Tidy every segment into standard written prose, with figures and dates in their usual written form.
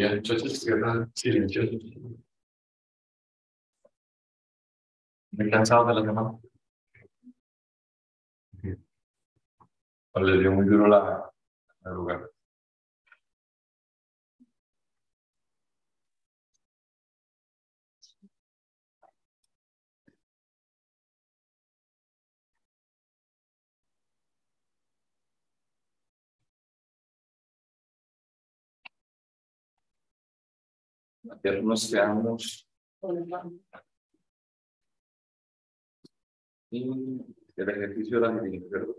Bien, entonces cierra silencioso. Me he cansado de la semana. O les dio muy duro la lugar. Ayer nos quedamos y el ejercicio era de ¿verdad?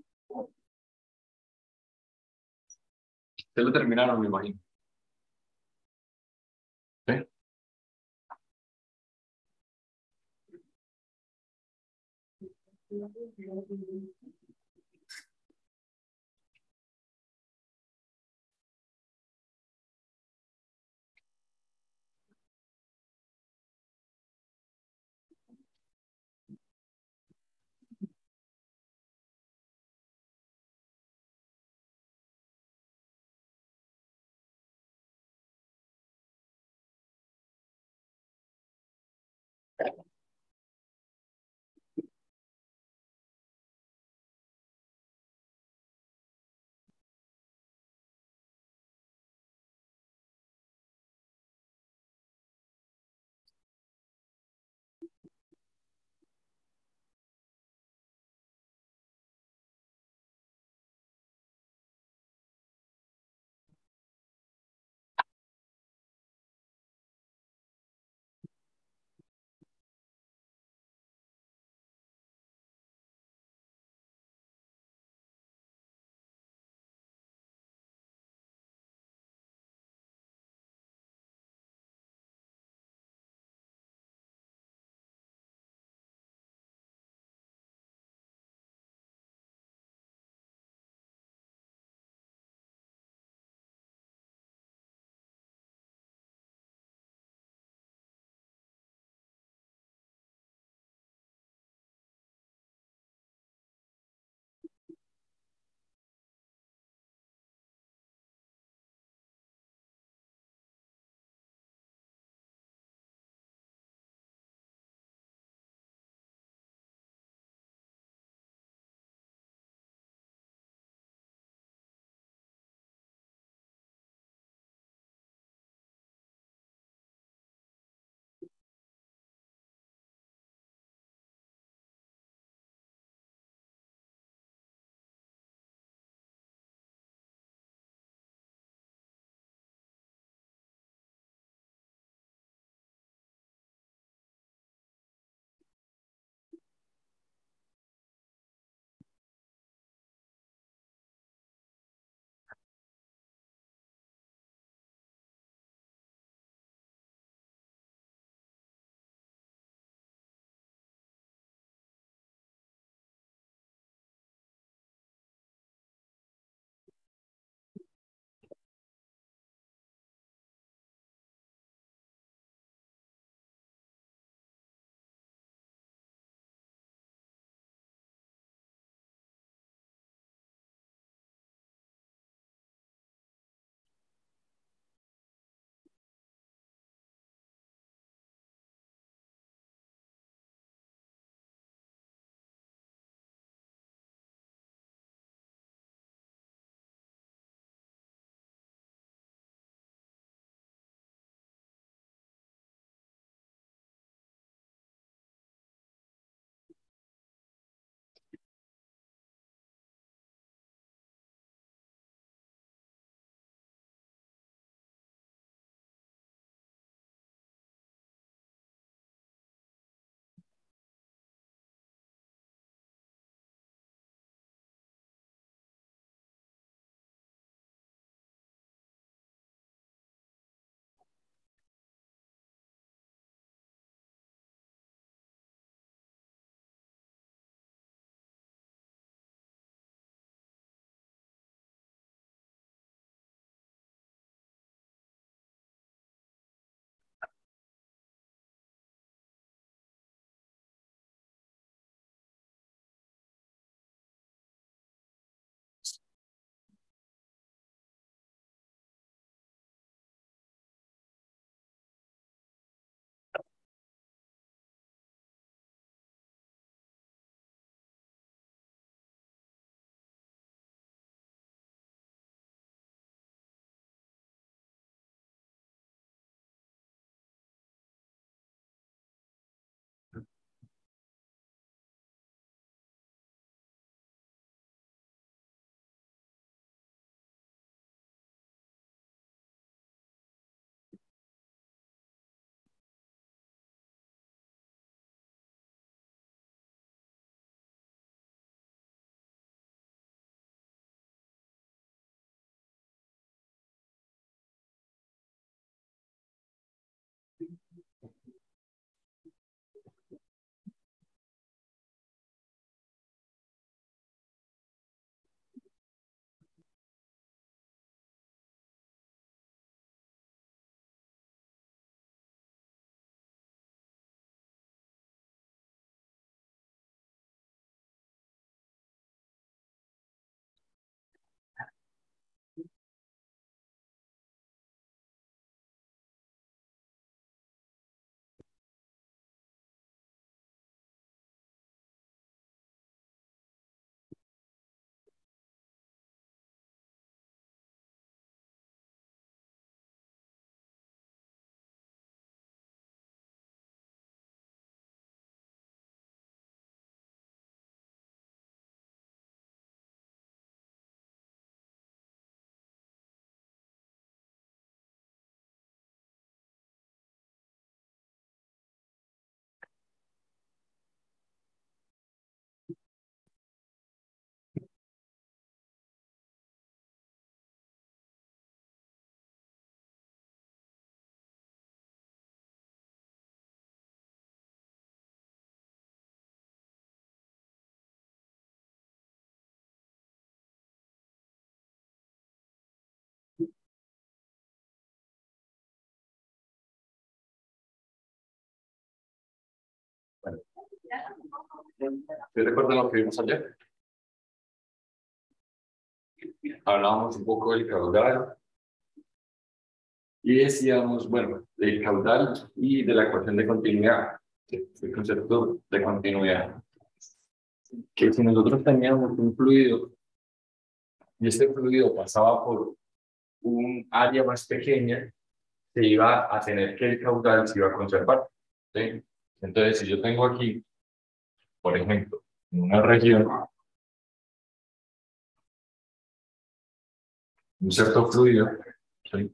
Ustedes lo terminaron, me imagino. ¿Sí? ¿Se recuerdan lo que vimos ayer? Hablábamos un poco del caudal y decíamos, bueno, del caudal y de la ecuación de continuidad, el concepto de continuidad, que si nosotros teníamos un fluido y este fluido pasaba por un área más pequeña, se iba a tener que el caudal se iba a conservar, ¿sí? Entonces, si yo tengo aquí, por ejemplo, en una región, un cierto fluido, ¿sí?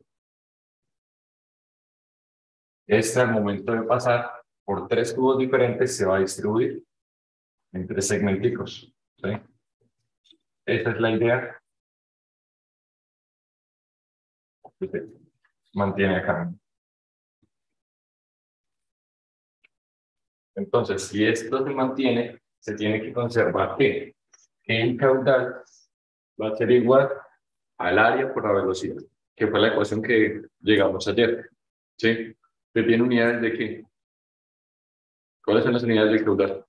Este al momento de pasar por tres tubos diferentes se va a distribuir en tres segmenticos, ¿sí? Esa es la idea que se mantiene acá. Entonces, si esto se mantiene, se tiene que conservar que el caudal va a ser igual al área por la velocidad, que fue la ecuación que llegamos ayer, ¿sí? Que tiene unidades de qué. ¿Cuáles son las unidades del caudal?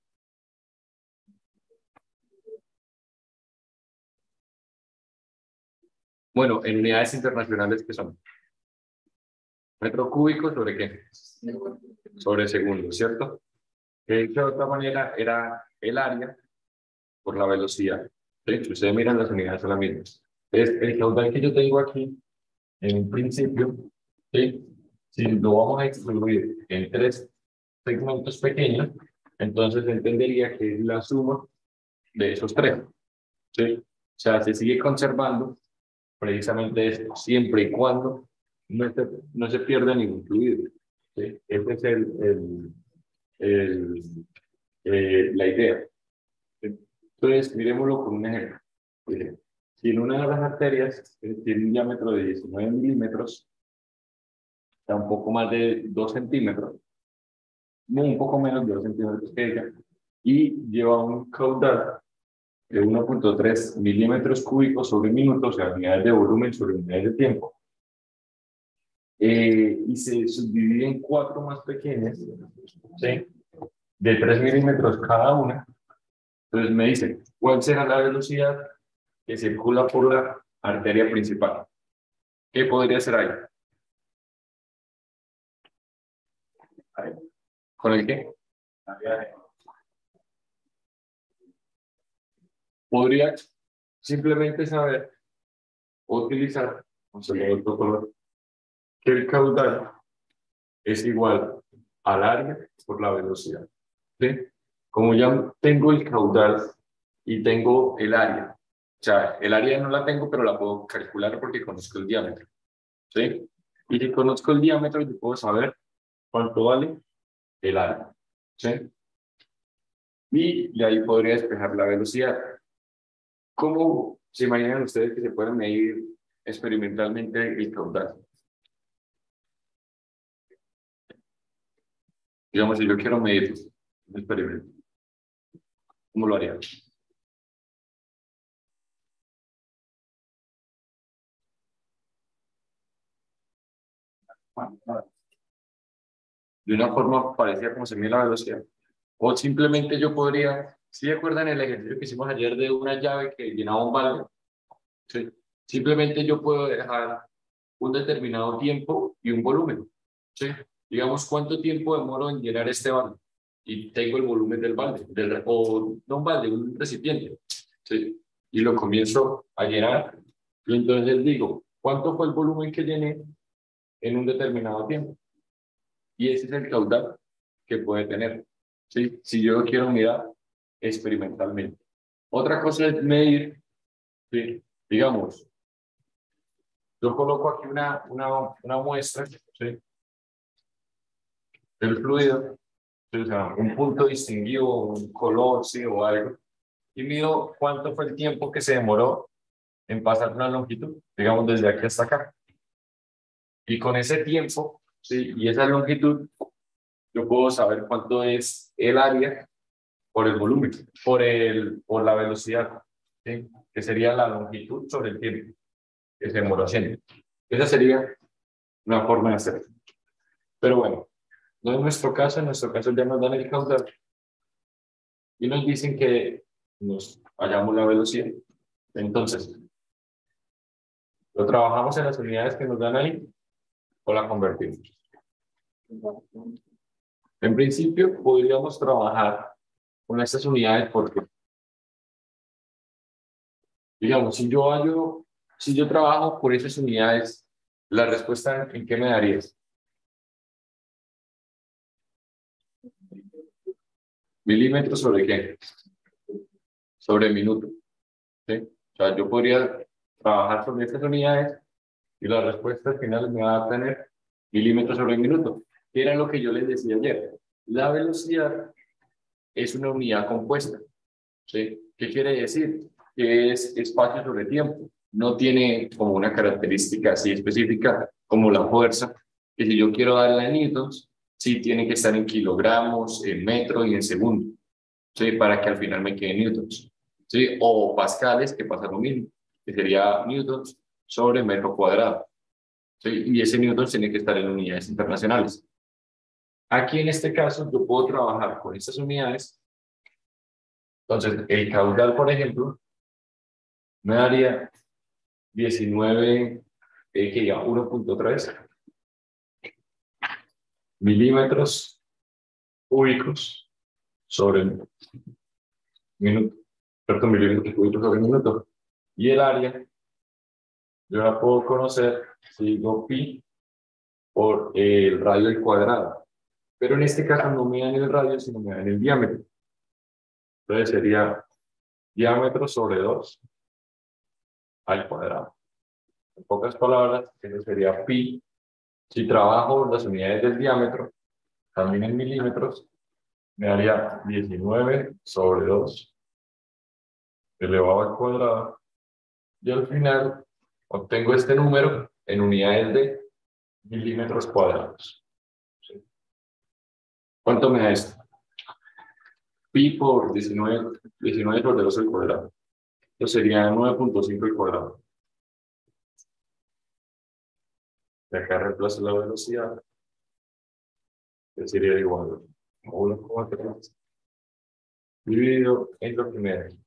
Bueno, en unidades internacionales, ¿qué son? Metro cúbico sobre qué? Sobre segundo, ¿cierto? Que de otra manera era el área por la velocidad. ¿Sí? Si ustedes miran, las unidades son las mismas. Es el caudal que yo tengo aquí, en un principio, ¿sí? Si lo vamos a distribuir en tres segmentos pequeños, entonces entendería que es la suma de esos tres, ¿sí? O sea, se sigue conservando precisamente esto, siempre y cuando no se pierda ningún fluido, ¿sí? Ese es el, la idea. Entonces, miremoslo con un ejemplo. Miren, si en una de las arterias tiene un diámetro de 19 milímetros, está un poco más de 2 centímetros, no, un poco menos de 2 centímetros que ella, y lleva un caudal de 1.3 milímetros cúbicos sobre minuto, o sea, unidades de volumen sobre unidades de tiempo, y se subdivide en cuatro más pequeñas, ¿sí? De 3 milímetros cada una. Entonces me dicen, ¿cuál será la velocidad que circula por la arteria principal? ¿Qué podría ser ahí? ¿Con el qué? Podría simplemente saber o utilizar un solo otro color, que el caudal es igual al área por la velocidad, ¿sí? Como ya tengo el caudal y tengo el área, o sea, el área no la tengo, pero la puedo calcular porque conozco el diámetro, ¿sí? Y si conozco el diámetro, yo puedo saber cuánto vale el área, ¿sí? Y de ahí podría despejar la velocidad. ¿Cómo se imaginan ustedes que se puede medir experimentalmente el caudal? Digamos, si yo quiero medir un experimento, ¿cómo lo haría? De una forma parecida como se mide la velocidad. O simplemente yo podría, ¿sí recuerdan el ejercicio que hicimos ayer de una llave que llenaba un balde? Sí. Simplemente yo puedo dejar un determinado tiempo y un volumen. ¿Sí? Digamos, ¿cuánto tiempo demoro en llenar este balde? Y tengo el volumen del balde, o no un balde, un recipiente. ¿Sí? Y lo comienzo a llenar. Y entonces digo, ¿cuánto fue el volumen que llené en un determinado tiempo? Y ese es el caudal que puede tener, ¿sí? Si yo lo quiero mirar experimentalmente. Otra cosa es medir, ¿sí? Digamos, yo coloco aquí una muestra, ¿sí? Del fluido, ¿sí? O sea, un punto distinguido, un color, ¿sí? O algo, y mido cuánto fue el tiempo que se demoró en pasar una longitud, digamos, desde aquí hasta acá. Y con ese tiempo, ¿sí? Y esa longitud, yo puedo saber cuánto es el área por el volumen, por la velocidad, ¿sí? Que sería la longitud sobre el tiempo que se demoró haciendo. Esa sería una forma de hacerlo. Pero bueno, no es nuestro caso, en nuestro caso ya nos dan el caudal y nos dicen que nos hallamos la velocidad. Entonces, ¿lo trabajamos en las unidades que nos dan ahí o la convertimos? En principio, podríamos trabajar con estas unidades porque, digamos, si yo trabajo con esas unidades, la respuesta en qué me darías? ¿Milímetros sobre qué? Sobre minuto. ¿Sí? O sea, yo podría trabajar sobre estas unidades y la respuesta al final me va a tener milímetros sobre minuto, que era lo que yo les decía ayer. La velocidad es una unidad compuesta. ¿Sí? ¿Qué quiere decir? Que es espacio sobre tiempo. No tiene como una característica así específica como la fuerza, que si yo quiero darla en newtons, sí tiene que estar en kilogramos, en metros y en segundos, ¿sí? Para que al final me quede newtons, ¿sí? O pascales, que pasa lo mismo, que sería newtons sobre metro cuadrado, ¿sí? Y ese newtons tiene que estar en unidades internacionales. Aquí en este caso yo puedo trabajar con estas unidades. Entonces, el caudal, por ejemplo, me daría 19, que diga 1.3 milímetros cúbicos sobre minuto, perdón, milímetros cúbicos sobre minuto. Y el área, yo la puedo conocer si digo pi por el radio al cuadrado. Pero en este caso no me dan el radio, sino me dan el diámetro. Entonces sería diámetro sobre 2 al cuadrado. En pocas palabras, eso sería pi. Si trabajo las unidades del diámetro, también en milímetros, me daría 19 sobre 2 elevado al cuadrado. Y al final obtengo este número en unidades de milímetros cuadrados. ¿Sí? ¿Cuánto me da esto? Pi por 19 sobre 2 al cuadrado. Esto sería 9.5 al cuadrado. De acá reemplazo la velocidad, que sería igual a 1,3 dividido en lo que me da.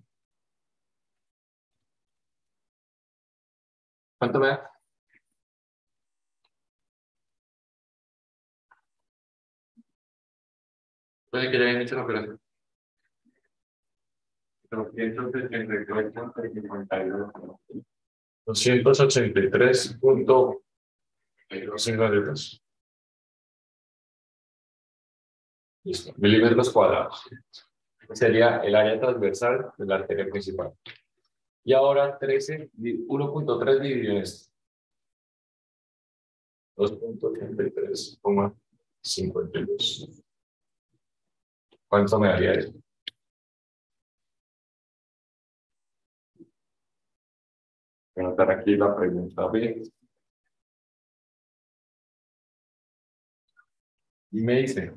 ¿Cuánto me da? Puede que ya hayan hecho la operación. 283.52 listo. Milímetros cuadrados. Sería el área transversal de la arteria principal. Y ahora 1.3 dividido en esto. 2.83,52. ¿Cuánto me daría eso? Voy a anotar aquí la pregunta B. Y me dice,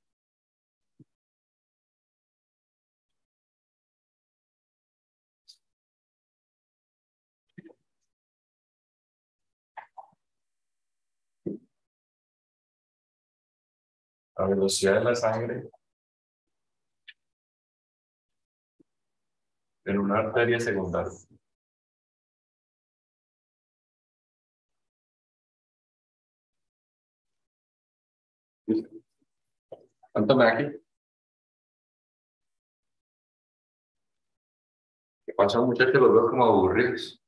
la velocidad de la sangre en una arteria secundaria. ¿Cuánto me da aquí? ¿Qué pasa, muchachos? Los veo como aburridos.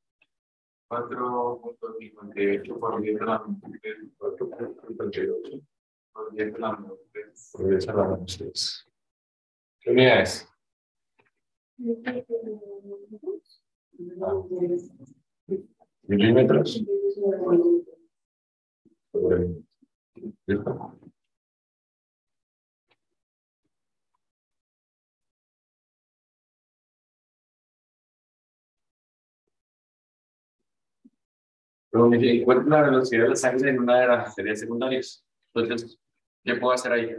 4.58 por 10 a la menos 3. 4.58 por 10 a la menos 3. Por 10 a la menos 3. ¿Qué unidad es? Milímetros. ¿Listo? Pero me encuentro la velocidad de la sangre en una de las arterias secundarias. Entonces, ¿qué puedo hacer ahí?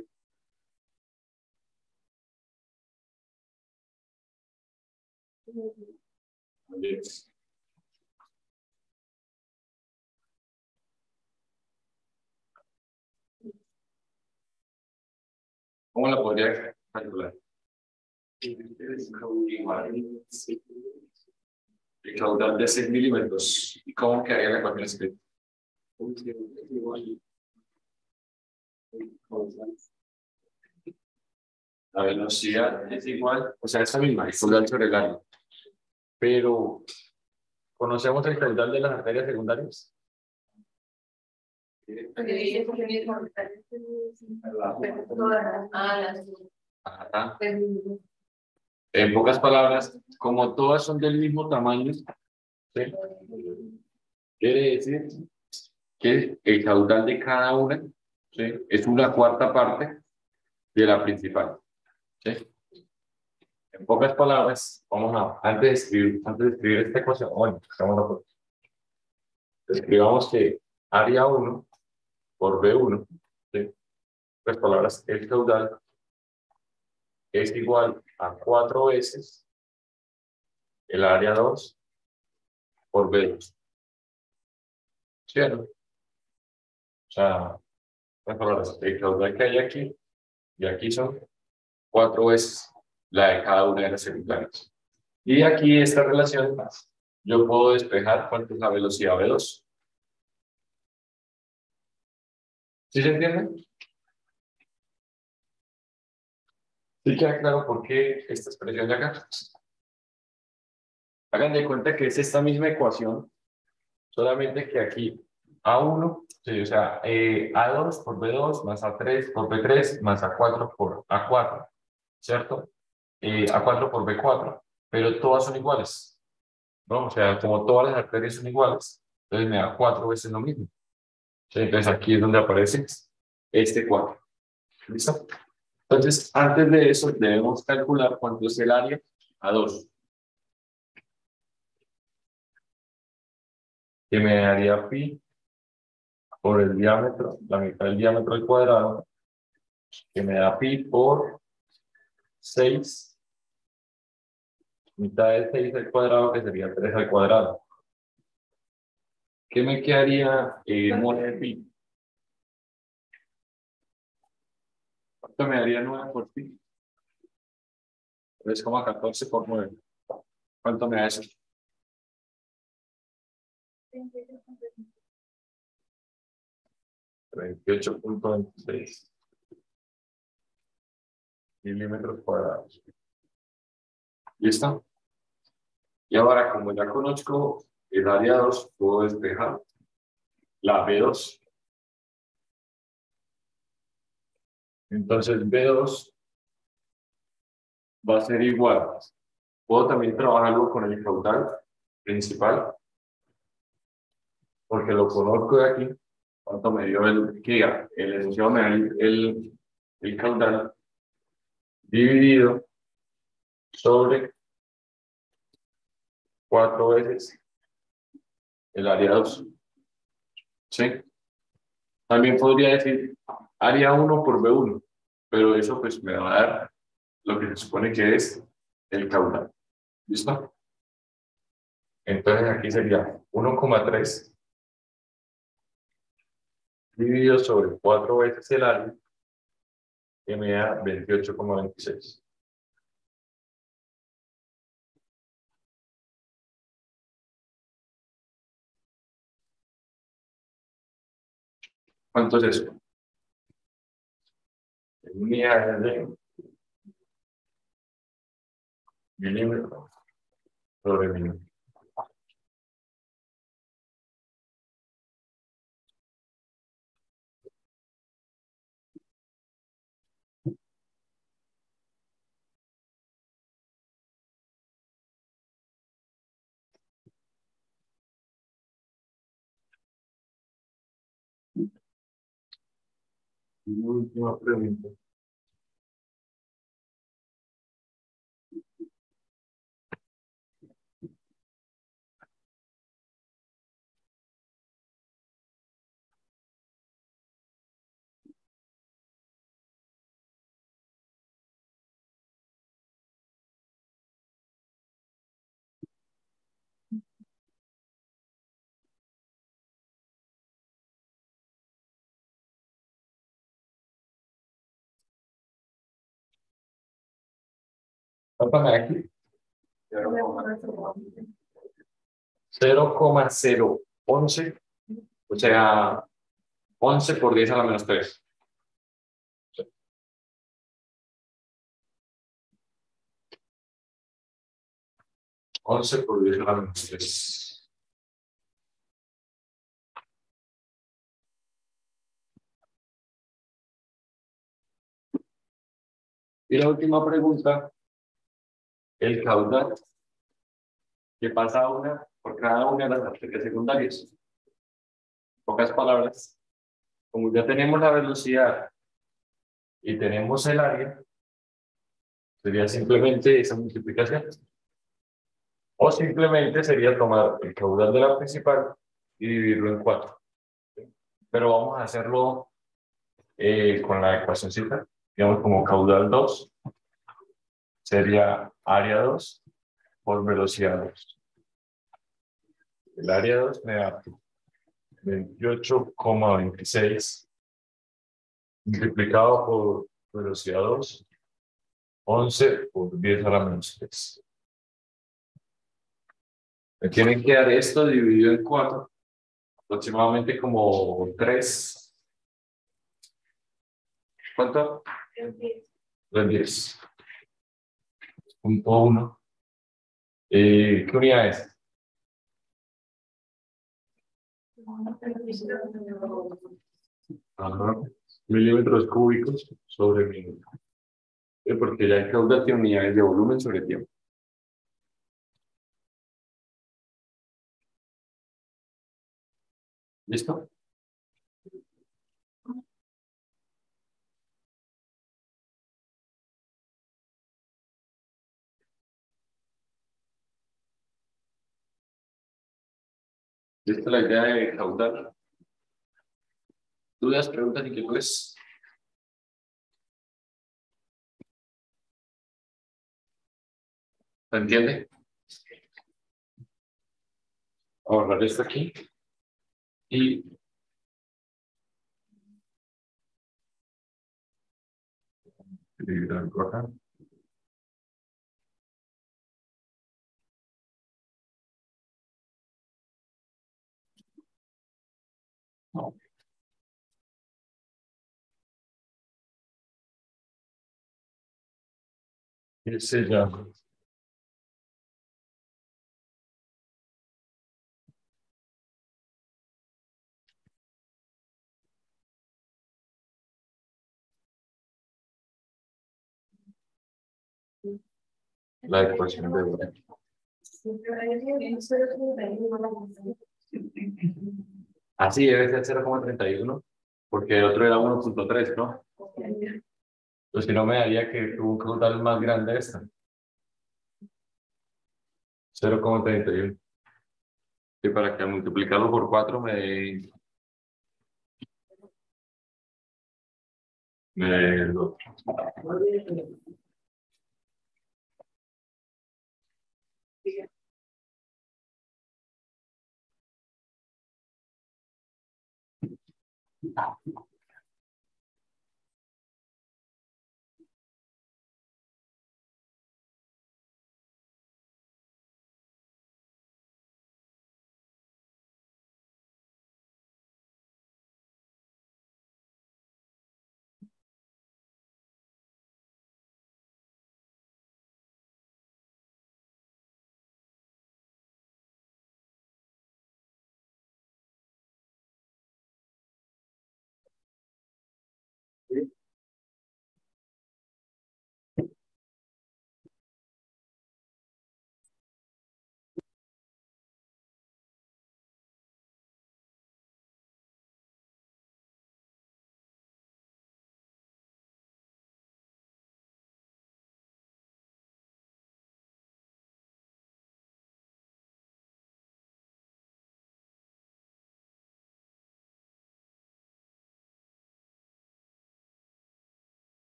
¿Cómo la podría calcular? El caudal de 6 milímetros. ¿Y cómo quedaría la ecuación escrita? La velocidad es igual, o sea, esa misma, el caudal sobre el área. Pero, ¿conocemos el caudal de las arterias secundarias? Ajá. En pocas palabras, como todas son del mismo tamaño, ¿sí? Quiere decir que el caudal de cada una, ¿sí? Es una cuarta parte de la principal. ¿Sí? En pocas palabras, vamos a, antes de escribir esta ecuación, bueno, escribamos que área 1 por B1, ¿sí? En pocas palabras, el caudal es igual a 4 veces el área 2 por B2. ¿Cierto? O sea, en palabras, el caudal que hay aquí y aquí son 4 veces la de cada una de las secundarias. Y aquí esta relación, yo puedo despejar cuánto es la velocidad V2. ¿Sí se entiende? ¿Sí queda claro por qué esta expresión de acá? Hagan de cuenta que es esta misma ecuación, solamente que aquí A1, sí, o sea, A2 por B2 más A3 por B3 más A4 por A4, ¿cierto? A4 por B4, pero todas son iguales, ¿no? O sea, como todas las arterias son iguales, entonces me da 4 veces lo mismo. ¿Sí? Entonces aquí es donde aparece este 4. ¿Listo? Entonces, antes de eso, debemos calcular cuánto es el área A2, que me daría pi por el diámetro, la mitad del diámetro al cuadrado, que me da pi por 6, mitad de 6 al cuadrado, que sería 3 al cuadrado. ¿Qué me quedaría mole de pi? ¿Cuánto me daría 9 por pi? 3,14 por 9. ¿Cuánto me da eso? 38,26 milímetros cuadrados. ¿Listo? Y ahora, como ya conozco el área 2, puedo despejar la B2. Entonces, B2 va a ser igual. Puedo también trabajarlo con el caudal principal, porque lo conozco de aquí. ¿Cuánto me dio el enunciado me da el caudal dividido sobre 4 veces el área 2? ¿Sí? También podría decir área 1 por B1, pero eso pues me va a dar lo que se supone que es el caudal. ¿Listo? Entonces aquí sería 1,3 dividido sobre 4 veces el área, que me da 28,26. ¿Cuánto es eso? En unidades de milímetros sobre minuto. Última pregunta. Pápame aquí. 0,011, o sea, 11 por 10 a la menos 3. 11 por 10 a la menos 3. Y la última pregunta, el caudal que pasa una por cada una de las arterias secundarias. En pocas palabras, como ya tenemos la velocidad y tenemos el área, sería simplemente esa multiplicación. O simplemente sería tomar el caudal de la principal y dividirlo en 4. Pero vamos a hacerlo con la ecuacióncita. Digamos como caudal 2 sería área 2 por velocidad 2. El área 2 me da 28,26 multiplicado por velocidad 2, 11 por 10 a la menos 3. Me tienen que dar esto dividido en 4, aproximadamente como 3. ¿Cuánto? 3,10. Punto 1. ¿Qué unidad es? Ajá. Milímetros cúbicos sobre minuto. Porque ya el caudal tiene unidades de volumen sobre tiempo. ¿Listo? ¿Listo la idea de caudal? ¿Dudas, preguntas, inquietudes? ¿Se entiende? Vamos a borrar esto aquí. Y acá. No, ese ya. La ecuación de volumen. Así debe ser 0,31, porque el otro era 1,3, ¿no? Pues si no me daría que tuvo un caudal más grande esta. 0,31. Y para que al multiplicarlo por 4 me dé el otro.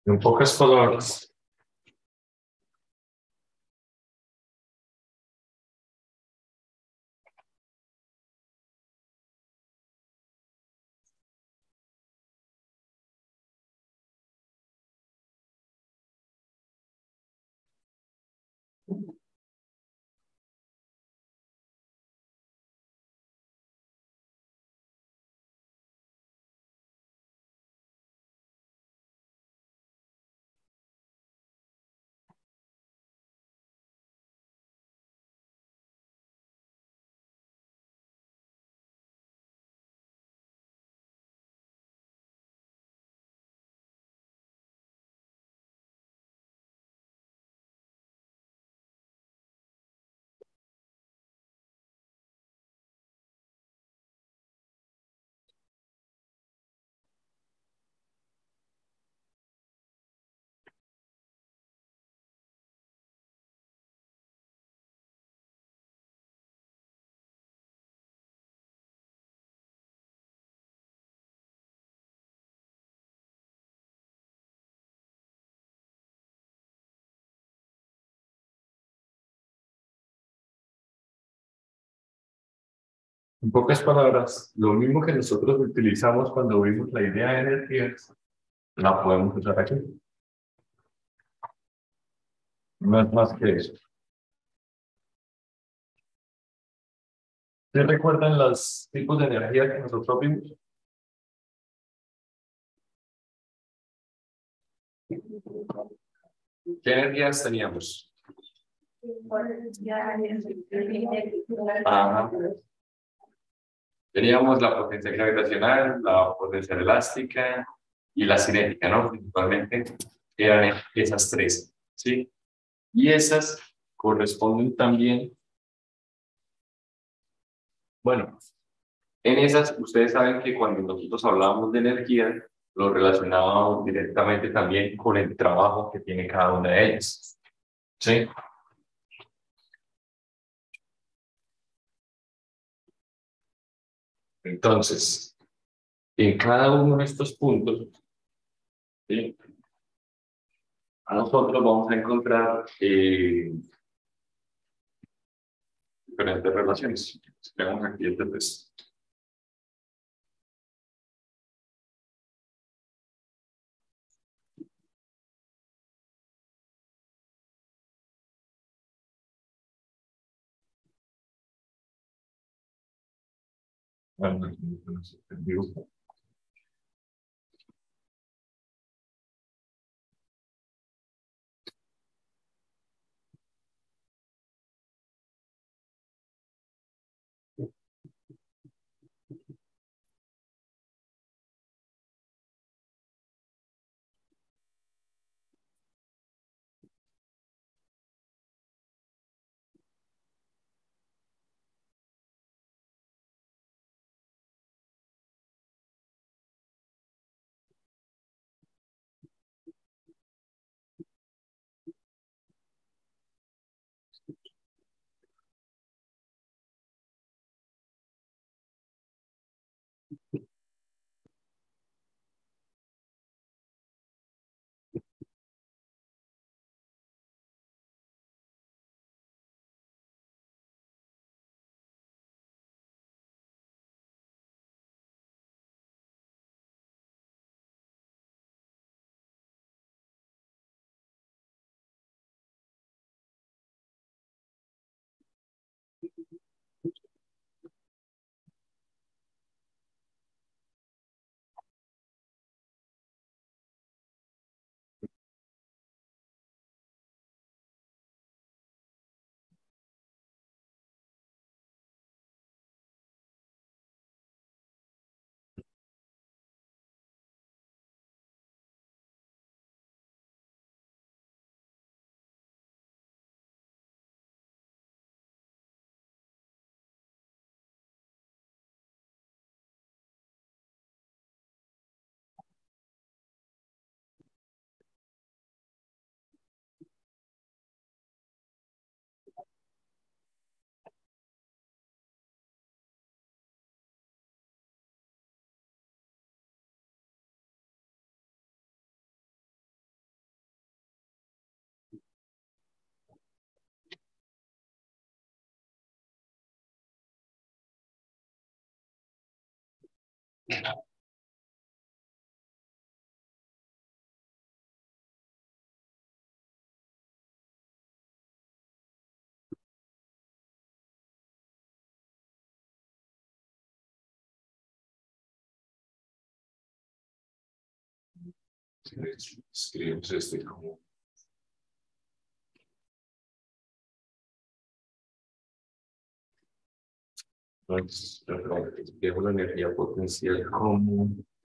En pocas palabras, en pocas palabras, lo mismo que nosotros utilizamos cuando vimos la idea de energía, la podemos usar aquí. No es más que eso. ¿Se recuerdan los tipos de energía que nosotros vimos? ¿Qué energías teníamos? Ajá. Teníamos la potencia gravitacional, la potencia elástica y la cinética, ¿no? Principalmente eran esas tres, ¿sí? Y esas corresponden también, bueno, en esas ustedes saben que cuando nosotros hablamos de energía, lo relacionábamos directamente también con el trabajo que tiene cada una de ellas, ¿sí? Entonces, en cada uno de estos puntos, ¿sí? A nosotros vamos a encontrar diferentes relaciones. Veamos aquí el texto. Bueno, no sé, dibujo. Escribimos este como entonces, dejo la energía potencial como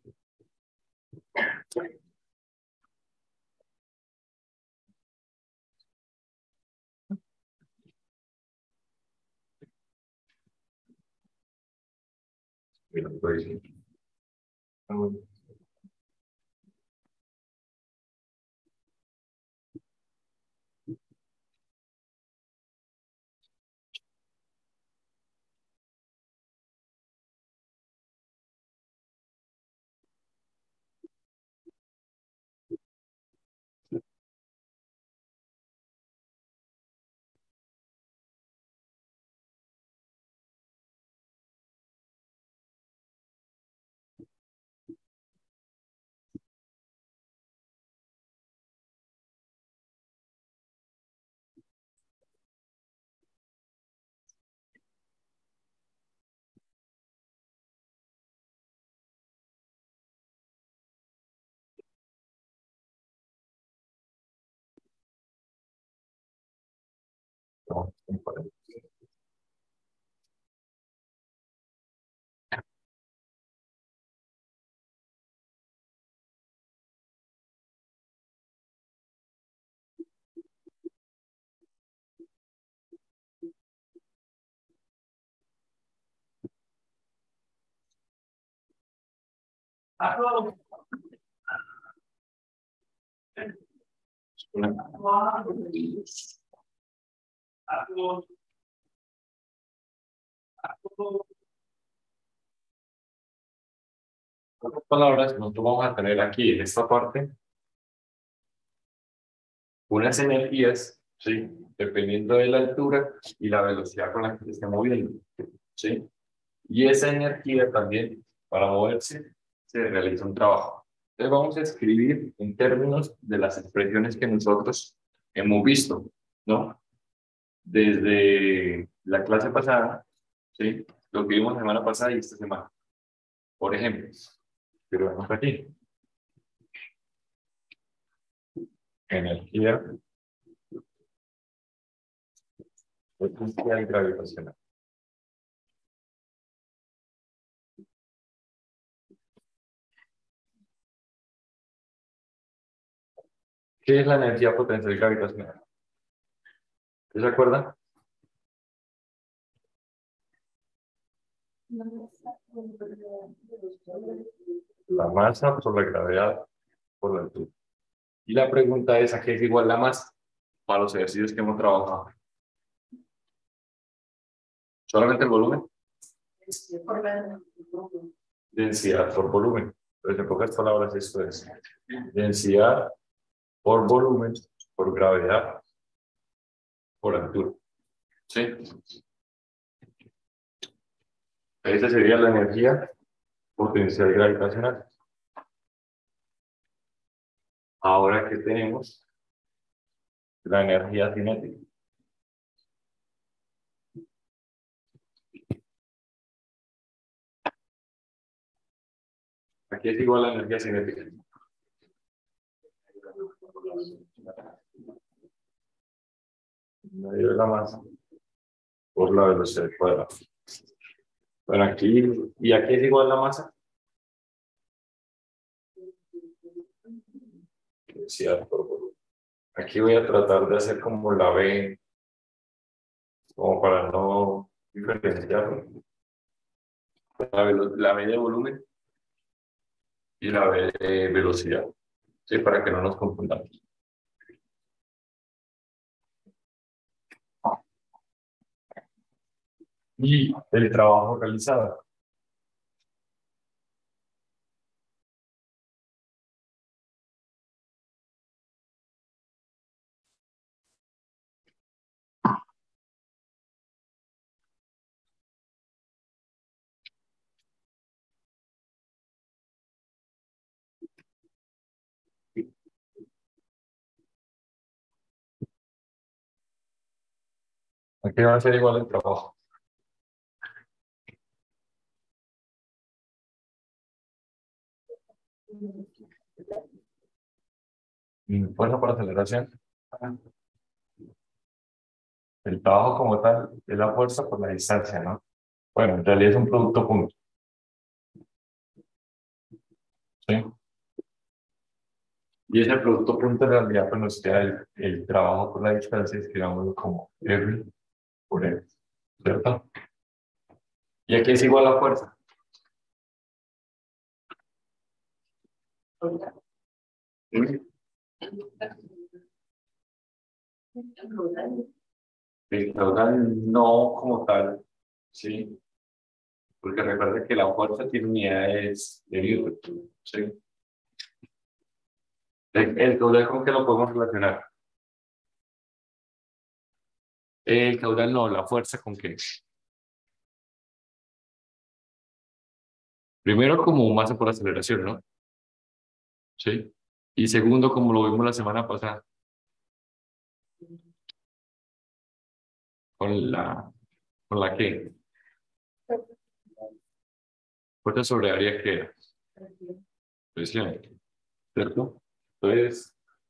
mira, pues, no, en otras palabras, nosotros vamos a tener aquí en esta parte unas energías, ¿sí? Dependiendo de la altura y la velocidad con la que se esté moviendo, ¿sí? Y esa energía también, para moverse, se realiza un trabajo. Entonces vamos a escribir en términos de las expresiones que nosotros hemos visto, ¿no? Desde la clase pasada, ¿sí? Lo que vimos la semana pasada y esta semana. Por ejemplo, pero vamos aquí. Energía potencial gravitacional. ¿Qué es la energía potencial gravitacional? ¿Se acuerdan? La masa por la gravedad por la altura. Y la pregunta es, ¿a qué es igual la masa? Para los ejercicios que hemos trabajado. ¿Solamente el volumen? Densidad por volumen. Entonces, en pocas palabras, esto es densidad por volumen, por gravedad, por altura. ¿Sí? Esa sería la energía potencial gravitacional. Ahora que tenemos la energía cinética. Aquí es igual la energía cinética. Medio de la masa por la velocidad cuadrada. Bueno, aquí, ¿y aquí es igual la masa? Densidad por volumen. Aquí voy a tratar de hacer como la B, como para no diferenciarlo. La B de volumen y la B de velocidad. Sí, para que no nos confundamos. Y el trabajo realizado. Aquí va a ser igual el trabajo. Y fuerza por aceleración. El trabajo como tal es la fuerza por la distancia, ¿no? Bueno, en realidad es un producto punto, ¿sí? Y ese producto punto en realidad pues nos queda el trabajo por la distancia, escribámoslo como R por L, ¿cierto? Y aquí es igual a fuerza. ¿Sí? El caudal no como tal, ¿sí? Porque recuerda que la fuerza tiene unidades de Newton, ¿sí? El caudal con qué lo podemos relacionar. El caudal no, la fuerza con qué. Primero como masa por aceleración, ¿no? Sí. Y segundo, como lo vimos la semana pasada, con la que fuerza sobre área que era presión, ¿cierto? Entonces,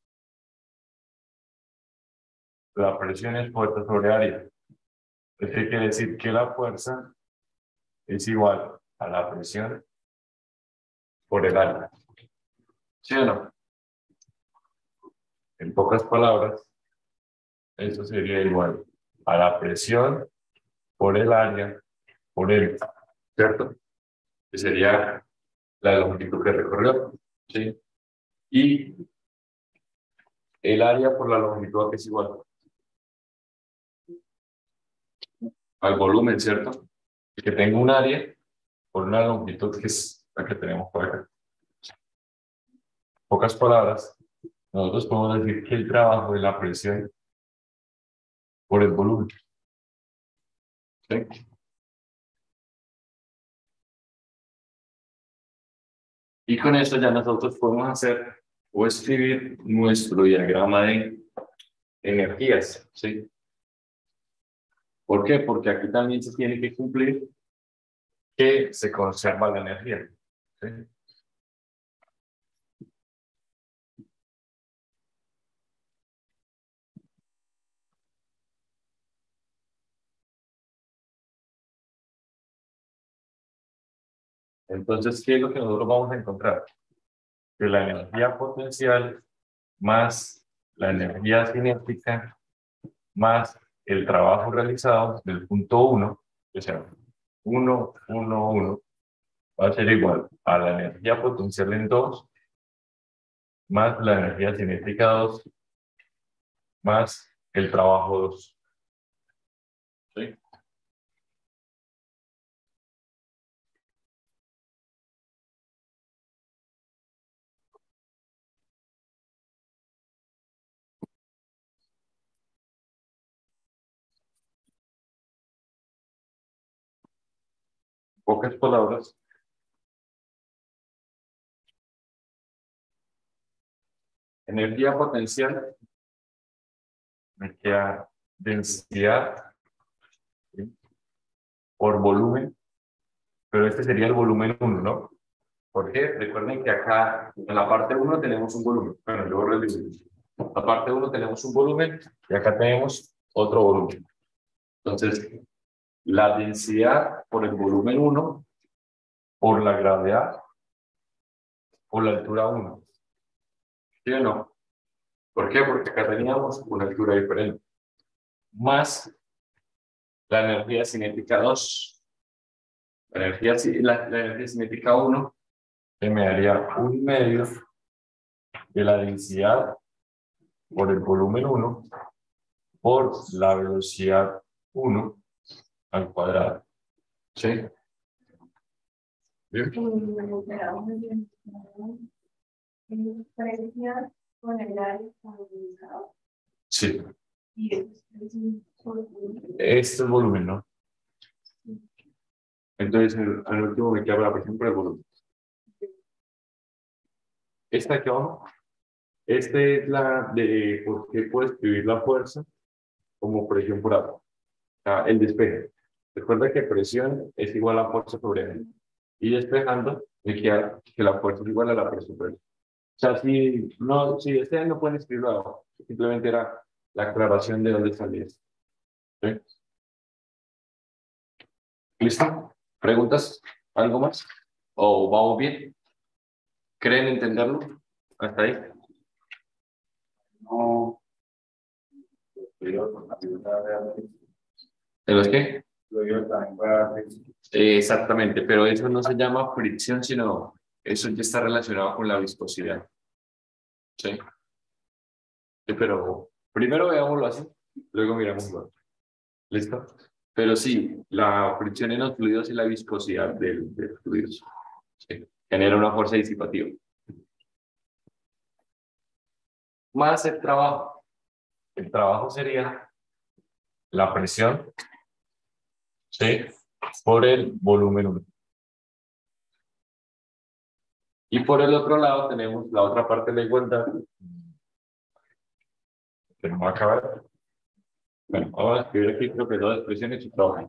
la presión es fuerza sobre área. Esto quiere decir que la fuerza es igual a la presión por el área. ¿Sí o no? En pocas palabras, eso sería igual a la presión por el área por el, ¿cierto? Que sería la longitud que recorrió, ¿sí? Y el área por la longitud que es igual al volumen, ¿cierto? Que tengo un área por una longitud que es la que tenemos por acá. En pocas palabras, nosotros podemos decir que el trabajo de la presión por el volumen, ¿sí? Y con esto ya nosotros podemos hacer o escribir nuestro diagrama de energías, ¿sí? ¿Por qué? Porque aquí también se tiene que cumplir que se conserva la energía, ¿sí? Entonces, ¿qué es lo que nosotros vamos a encontrar? Que la energía potencial más la energía cinética más el trabajo realizado del punto 1, o sea, 1, 1, 1, va a ser igual a la energía potencial en 2 más la energía cinética 2 más el trabajo 2. ¿Sí? Pocas palabras, energía potencial me queda densidad, ¿sí? Por volumen, pero este sería el volumen 1, ¿no? ¿Por qué? Recuerden que acá en la parte 1 tenemos un volumen. Bueno, yo borro el dibujo. En la parte 1 tenemos un volumen y acá tenemos otro volumen. Entonces, la densidad por el volumen 1 por la gravedad por la altura 1. ¿Sí o no? ¿Por qué? Porque acá teníamos una altura diferente. Más la energía cinética 2. La energía cinética 1 que me daría 1/2 de la densidad por el volumen 1 por la velocidad 1 al cuadrado. ¿Sí? ¿Bien? Sí. Este es el volumen, ¿no? Entonces, al último me queda la presión por el volumen. Esta de aquí abajo, esta es la de por qué puedo escribir la fuerza como presión por agua. sea, el despeje. Recuerda que presión es igual a fuerza sobre aire. Y despejando, me queda que la fuerza es igual a la presión sobre aire. O sea, si ustedes no pueden escribirlo abajo, simplemente era la aclaración de dónde salía esto. ¿Sí? ¿Listo? ¿Preguntas? ¿Algo más? ¿O vamos bien? ¿Creen entenderlo? ¿Hasta ahí? No. ¿En los qué? Exactamente, pero eso no se llama fricción, sino eso ya está relacionado con la viscosidad. ¿Sí? Sí, pero primero veámoslo así, luego miramos lo otro. ¿Listo? Pero sí, la fricción en los fluidos y la viscosidad del fluido. Sí. Genera una fuerza disipativa. Más el trabajo. El trabajo sería la presión, ¿sí? Por el volumen 1. Y por el otro lado tenemos la otra parte de la igualdad. Que no va a acabar. Bueno, vamos a escribir aquí, creo que dos expresiones y trabajo.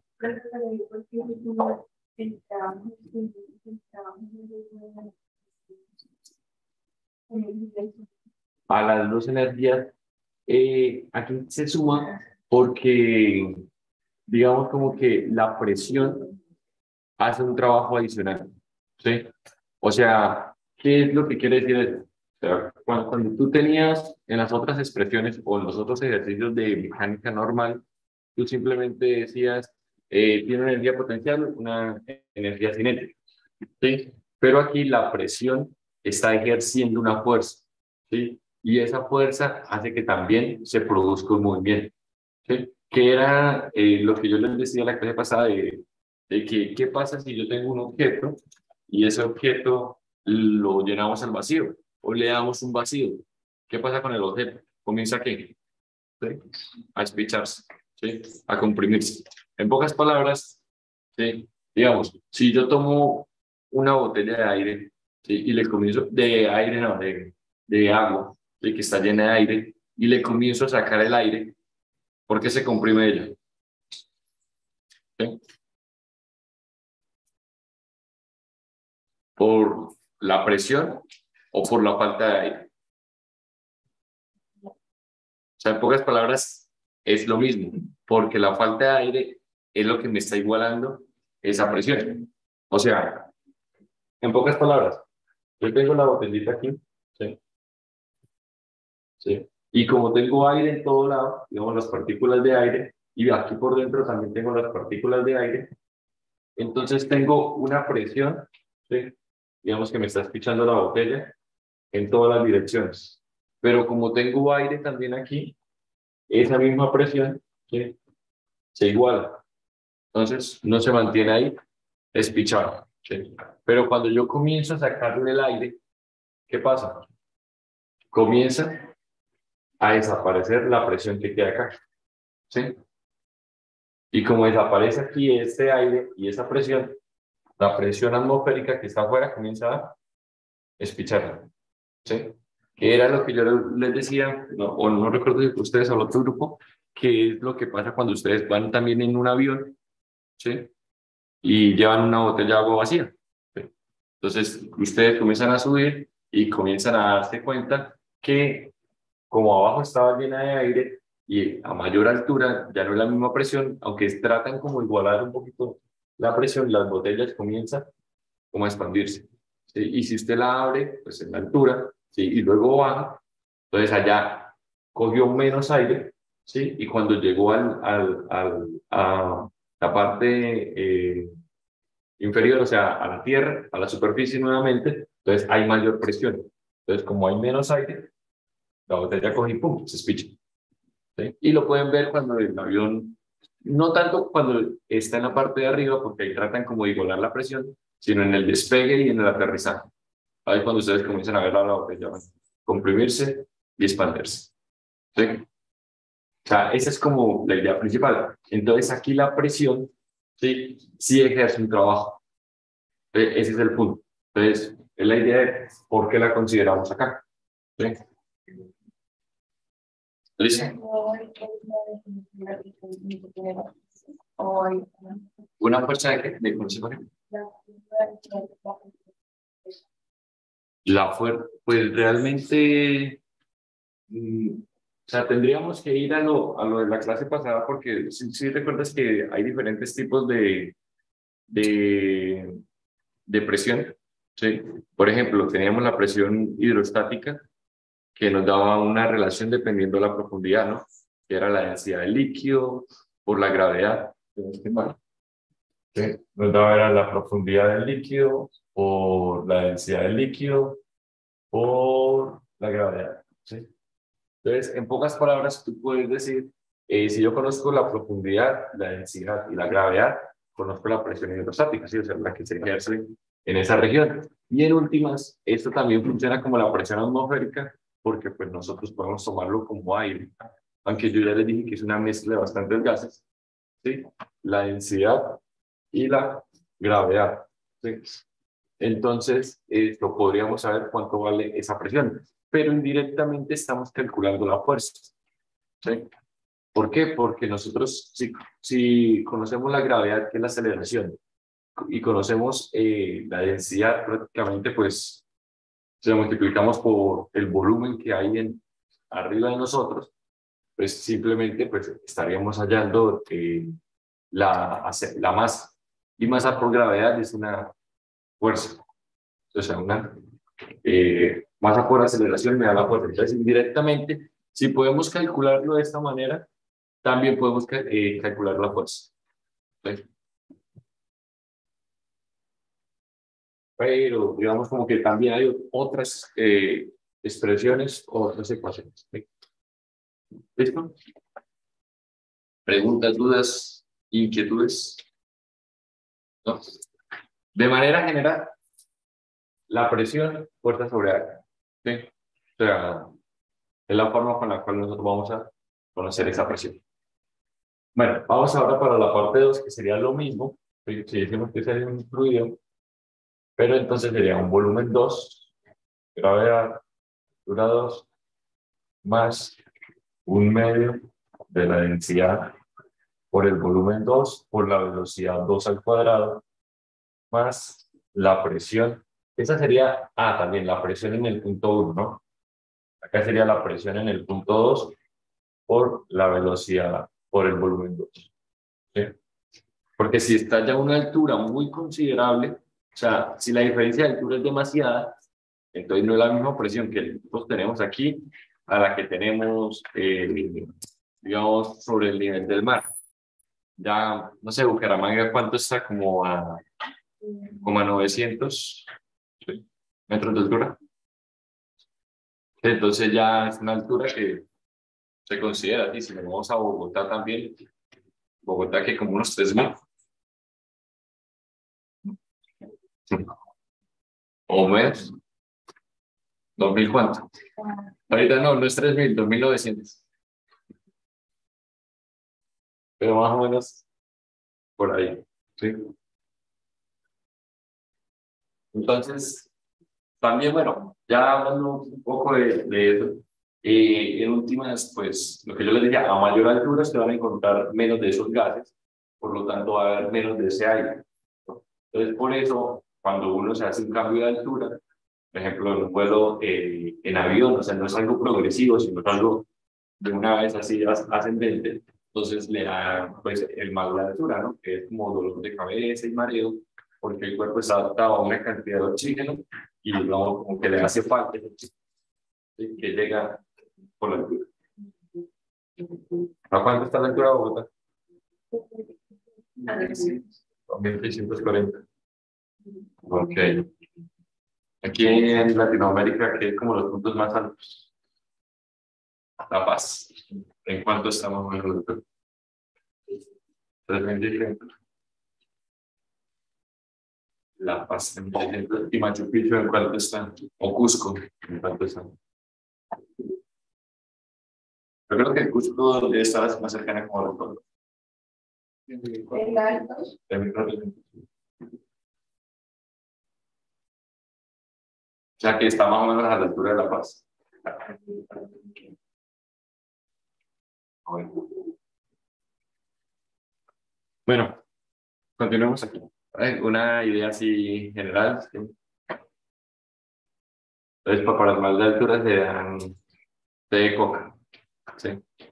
A las dos energías, aquí se suma porque, digamos, como que la presión hace un trabajo adicional, ¿sí? O sea, ¿qué es lo que quiere decir eso? O sea, cuando tú tenías en las otras expresiones o en los otros ejercicios de mecánica normal, tú simplemente decías, tiene una energía potencial, una energía cinética, ¿sí? Pero aquí la presión está ejerciendo una fuerza, ¿sí? Y esa fuerza hace que también se produzca un movimiento, ¿sí? Que era lo que yo les decía la clase pasada de que, ¿qué pasa si yo tengo un objeto y ese objeto lo llenamos al vacío o le damos un vacío? ¿Qué pasa con el objeto? Comienza a qué, ¿sí? A espicharse, ¿sí? A comprimirse. En pocas palabras, ¿sí? Digamos, si yo tomo una botella de aire, ¿sí? Y le comienzo, de aire, no, de agua, ¿sí? Que está llena de aire, y le comienzo a sacar el aire, ¿por qué se comprime ella? ¿Sí? ¿Por la presión o por la falta de aire? O sea, en pocas palabras, es lo mismo, porque la falta de aire es lo que me está igualando esa presión. O sea, en pocas palabras, yo tengo la botellita aquí, ¿sí? ¿Sí? Y como tengo aire en todo lado, digamos las partículas de aire, y aquí por dentro también tengo las partículas de aire, entonces tengo una presión, ¿sí? Digamos que me está espichando la botella en todas las direcciones. Pero como tengo aire también aquí, esa misma presión, ¿sí? Se iguala. Entonces no se mantiene ahí espichado, ¿sí? Pero cuando yo comienzo a sacarle el aire, ¿qué pasa? Comienza a desaparecer la presión que queda acá, ¿sí? Y como desaparece aquí este aire y esa presión, la presión atmosférica que está afuera comienza a espichar, ¿sí? Que era lo que yo les decía, no, o no recuerdo si ustedes o el otro grupo, que es lo que pasa cuando ustedes van también en un avión, ¿sí? Y llevan una botella de agua vacía, ¿sí? Entonces, ustedes comienzan a subir y comienzan a darse cuenta que como abajo estaba llena de aire y a mayor altura ya no es la misma presión, aunque tratan como igualar un poquito la presión, las botellas comienzan como a expandirse, ¿sí? Y si usted la abre, pues en la altura, ¿sí? Y luego baja, entonces allá cogió menos aire, ¿sí? Y cuando llegó a la parte inferior, o sea, a la tierra, a la superficie nuevamente, entonces hay mayor presión. Entonces, como hay menos aire, la botella coge y pum, se espicha, ¿sí? Y lo pueden ver cuando el avión, no tanto cuando está en la parte de arriba, porque ahí tratan como de igualar la presión, sino en el despegue y en el aterrizaje. Ahí es cuando ustedes comienzan a ver la botella comprimirse y expandirse, ¿sí? O sea, esa es como la idea principal. Entonces, aquí la presión, sí, sí ejerce un trabajo. Ese es el punto. Entonces, es la idea de por qué la consideramos acá, ¿sí? ¿Listo? Una fuerza de conservación. La fuerza, pues realmente, o sea, tendríamos que ir a lo de la clase pasada porque si recuerdas que hay diferentes tipos de, de presión, ¿sí? Por ejemplo, teníamos la presión hidrostática que nos daba una relación dependiendo de la profundidad, ¿no? Que era la densidad del líquido por la gravedad. ¿Sí? Nos daba era la profundidad del líquido por la densidad del líquido por la gravedad, ¿sí? Entonces, en pocas palabras, tú puedes decir, si yo conozco la profundidad, la densidad y la gravedad, conozco la presión hidrostática, ¿sí? O sea, la que se ejerce en esa región. Y en últimas, esto también funciona como la presión atmosférica, porque pues nosotros podemos tomarlo como aire, aunque yo ya les dije que es una mezcla de bastantes gases, ¿sí? La densidad y la gravedad, ¿sí? Entonces, esto podríamos saber cuánto vale esa presión, pero indirectamente estamos calculando la fuerza, ¿sí? ¿Por qué? Porque nosotros, si conocemos la gravedad, que es la aceleración, y conocemos la densidad, prácticamente, pues, si lo multiplicamos por el volumen que hay arriba de nosotros, pues simplemente pues, estaríamos hallando la masa. Y masa por gravedad es una fuerza. O sea, una masa por aceleración me da la fuerza. Entonces, indirectamente, si podemos calcularlo de esta manera, también podemos calcular la fuerza. ¿Sí? Pero, digamos, como que también hay otras expresiones o otras ecuaciones. ¿Sí? ¿Listo? Preguntas, dudas, inquietudes. ¿No? De manera general, la presión, fuerza sobre área. ¿Sí? O sea, es la forma con la cual nosotros vamos a conocer esa presión. Bueno, vamos ahora para la parte 2, que sería lo mismo. Si decimos que sería un fluido, pero entonces sería un volumen 2, gravedad, altura 2, más un medio de la densidad por el volumen 2 por la velocidad 2 al cuadrado, más la presión. Esa sería, también la presión en el punto 1, ¿no? Acá sería la presión en el punto 2 por la velocidad, por el volumen 2. ¿Sí? Porque si está ya a una altura muy considerable, o sea, si la diferencia de altura es demasiada, entonces no es la misma presión que nosotros tenemos aquí a la que tenemos, digamos, sobre el nivel del mar. Ya, no sé, Bucaramanga, ¿cuánto está? Como a 900, ¿sí? Metros de altura. Entonces ya es una altura que se considera, y si nos vamos a Bogotá también, Bogotá que como unos 3000 o menos, 2000 cuánto. Ahorita no es 3000, 2900, pero más o menos por ahí, ¿sí? Entonces, también, bueno, ya hablando un poco de eso, en últimas, pues, lo que yo les decía, a mayor altura se van a encontrar menos de esos gases, por lo tanto va a haber menos de ese aire, ¿no? Entonces, por eso, cuando uno se hace un cambio de altura, por ejemplo, en un vuelo en avión, o sea, no es algo progresivo, sino es algo de una vez así ascendente, entonces le da pues, el mal de altura, ¿no? Que es como dolor de cabeza y mareo, porque el cuerpo está adaptado a una cantidad de oxígeno y digamos, como que le hace falta ese oxígeno, ¿sí? Que llega por la altura. ¿A cuánto está la altura de Bogotá? 2640. Ok. Aquí en Latinoamérica, que es como los puntos más altos. La Paz. ¿En cuánto estamos en el 3.600? La Paz en 1.600. ¿Y Machu Picchu en cuánto están? O Cusco en cuánto están. Yo creo que Cusco debe estar más cercana como los dos. O sea que está más o menos a la altura de La Paz. Bueno, continuemos aquí. Una idea así general. ¿Sí? Entonces, para las más de altura se dan té de coca. ¿Sí?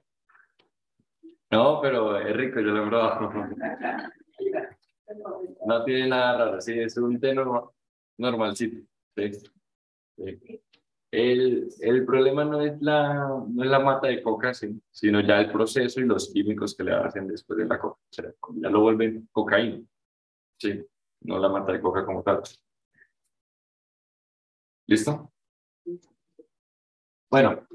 No, pero es rico, yo lo he probado. No tiene nada raro, sí, es un té normal, normalcito. Sí, sí. El problema no es la mata de coca, sí, sino ya el proceso y los químicos que le hacen después de la coca. O sea, ya lo vuelven cocaína, sí, no la mata de coca como tal. ¿Listo? Bueno,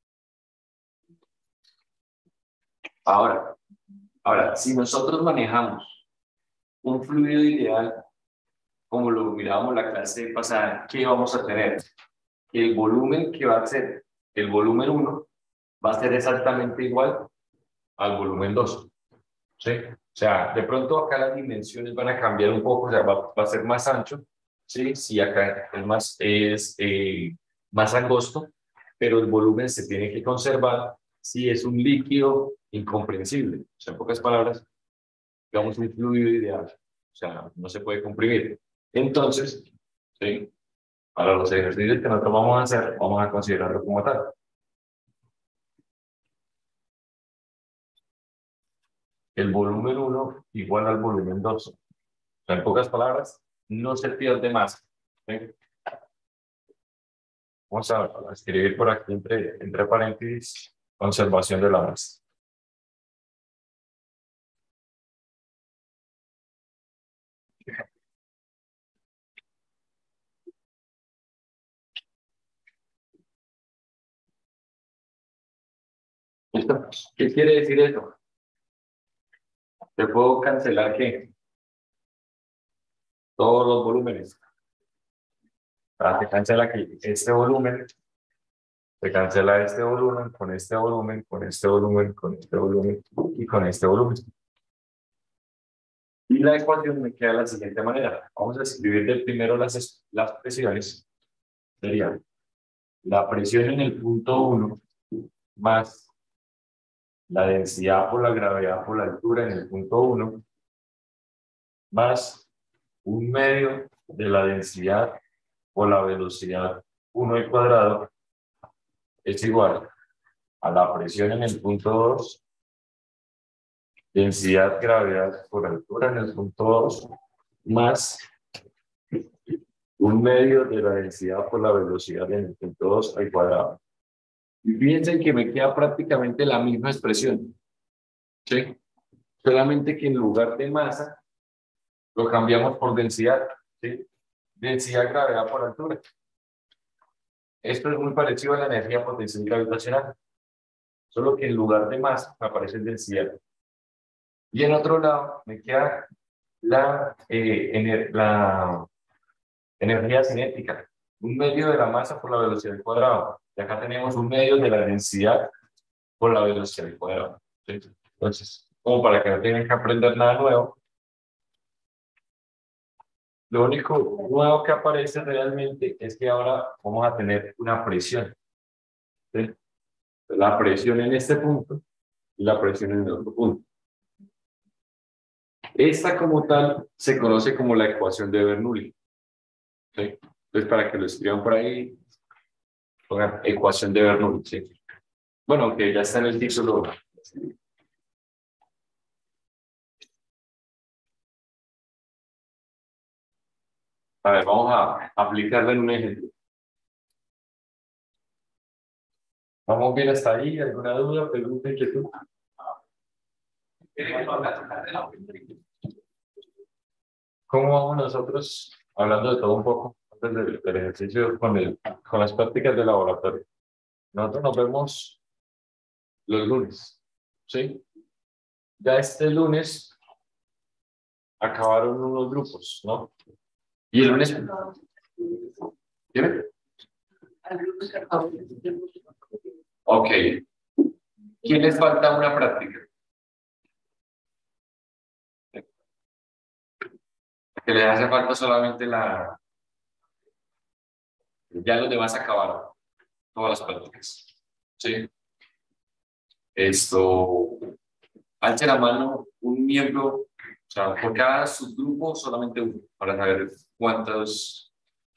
ahora, si nosotros manejamos un fluido ideal, como lo mirábamos la clase pasada, ¿qué vamos a tener? El volumen que va a ser el volumen uno va a ser exactamente igual al volumen 2. ¿Sí? O sea, de pronto acá las dimensiones van a cambiar un poco, o sea, va a ser más ancho, ¿sí? Sí, acá es más angosto, pero el volumen se tiene que conservar si es un líquido incomprensible. O sea, en pocas palabras, digamos un fluido ideal. O sea, no se puede comprimir. Entonces, ¿sí? Para los ejercicios que nosotros vamos a hacer, vamos a considerarlo como tal. El volumen uno igual al volumen 2. O sea, en pocas palabras, no se pierde más. ¿Sí? Vamos a escribir por aquí entre paréntesis, conservación de la masa. ¿Listo? ¿Qué quiere decir eso? Te puedo cancelar ¿qué? Todos los volúmenes. Se cancela aquí este volumen, se cancela este volumen, con este volumen, con este volumen, con este volumen y con este volumen. Y la ecuación me queda de la siguiente manera. Vamos a escribir de primero las presiones. Sería la presión en el punto 1 más la densidad por la gravedad por la altura en el punto 1 más un medio de la densidad por la velocidad 1 al cuadrado es igual a la presión en el punto 2, densidad gravedad por altura en el punto 2 más un medio de la densidad por la velocidad en el punto 2 al cuadrado. Y fíjense que me queda prácticamente la misma expresión, ¿sí? Solamente que en lugar de masa lo cambiamos por densidad, ¿sí? Densidad gravedad por altura. Esto es muy parecido a la energía potencial gravitacional, solo que en lugar de masa me aparece densidad. Y en otro lado me queda la energía cinética, un medio de la masa por la velocidad al cuadrado. Y acá tenemos un medio de la densidad por la velocidad al cuadrado. ¿Sí? Entonces, como para que no tengan que aprender nada nuevo, lo único nuevo que aparece realmente es que ahora vamos a tener una presión. ¿Sí? La presión en este punto y la presión en el otro punto. Esta como tal se conoce como la ecuación de Bernoulli. ¿Sí? Entonces, para que lo escriban por ahí, pongan ecuación de Bernoulli. ¿Sí? Bueno, que ya está en el título. A ver, vamos a aplicarla en un ejemplo. ¿Vamos bien hasta ahí? ¿Alguna duda, pregunta, inquietud? ¿Cómo vamos nosotros, hablando de todo un poco, antes del ejercicio con las prácticas de laboratorio? Nosotros nos vemos los lunes, ¿sí? Ya este lunes acabaron unos grupos, ¿no? Y el lunes, ¿tiene? Ok. ¿Quién les falta una práctica? Que les hace falta solamente ya los demás acabaron todas las prácticas, ¿sí? Esto, alce la mano un miembro sea, por cada subgrupo solamente uno, para saber cuántos.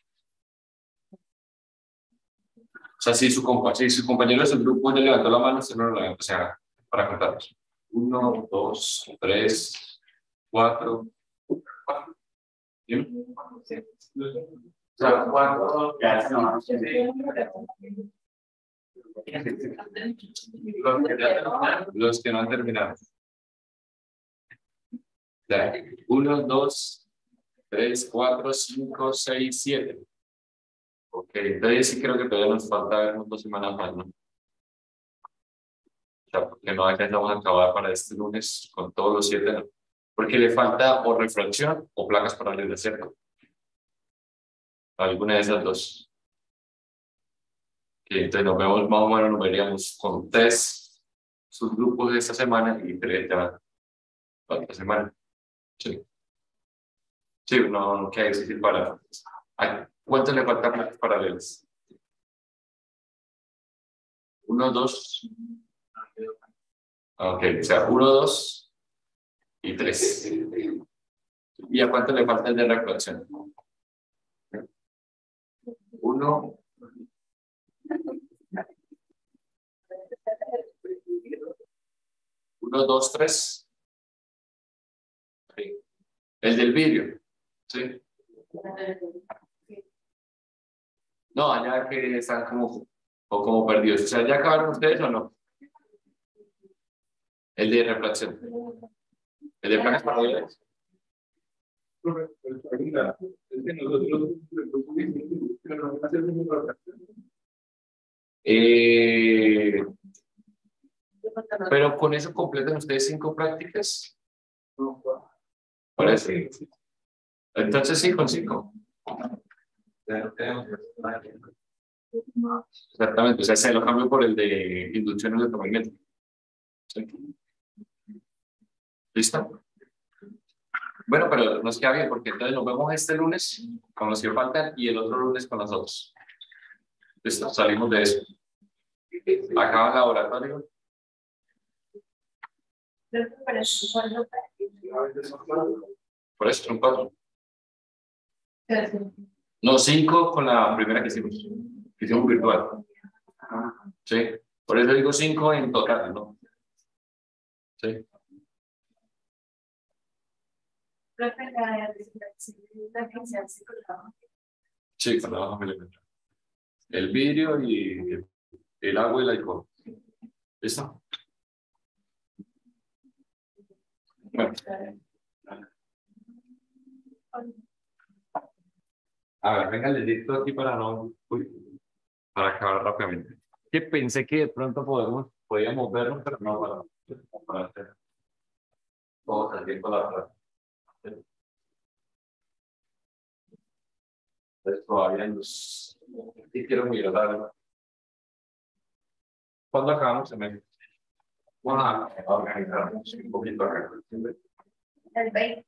O sea, si su compañero de subgrupo ya levantó la mano, usted no lo levanta, o sea, para contarlos. 1, 2, 3, 4. ¿Sí? O sea, 4. Los que no han terminado. 1, 2, 3, 4, 5, 6, 7. Ok, entonces sí creo que todavía nos falta ver unas 2 semanas más, ¿no? O sea, porque no alcanzamos a acabar para este lunes con todos los 7, ¿no? Porque le falta o refracción o placas paralelas, ¿cierto? Alguna de esas dos. Y entonces nos vemos, más o menos nos veríamos con 3 subgrupos de esta semana y 3 ya la otra semana. Sí, sí, no queda difícil para. ¿Cuánto le falta placas paralelas? 1, 2. Ok, o sea, 1, 2 y 3. ¿Y a cuánto le falta el de refracción? 1, 2, 3. Sí. El del vidrio. Sí. No, allá que están como perdidos. O sea, ¿ya acabaron ustedes o no? El de refracción. El de placas paralelas. Pero con eso completan ustedes 5 prácticas. Parece. Entonces sí, con 5. Exactamente. O sea, se lo cambio por el de inducción electromagnética. ¿Sí? ¿Listo? Bueno, pero nos queda bien porque entonces nos vemos este lunes con los que faltan y el otro lunes con los otros. ¿Listo? Salimos de eso. Acaba el laboratorio. Por eso son 4. No, 5 con la primera que hicimos. Que hicimos virtual. Sí. Por eso digo 5 en total, ¿no? Sí. Sí, con la baja milimétrica. El vidrio y el agua y el alcohol. ¿Listo? Bueno. A ver, venga, les dicto aquí para no. Para acabar rápidamente. Que pensé que de pronto podíamos verlo, pero no para hacer todo el tiempo la verdad. Entonces todavía nos. Sí quiero mirar. ¿Cuándo acabamos el mes? Vamos a organizarnos un poquito acá. El 20.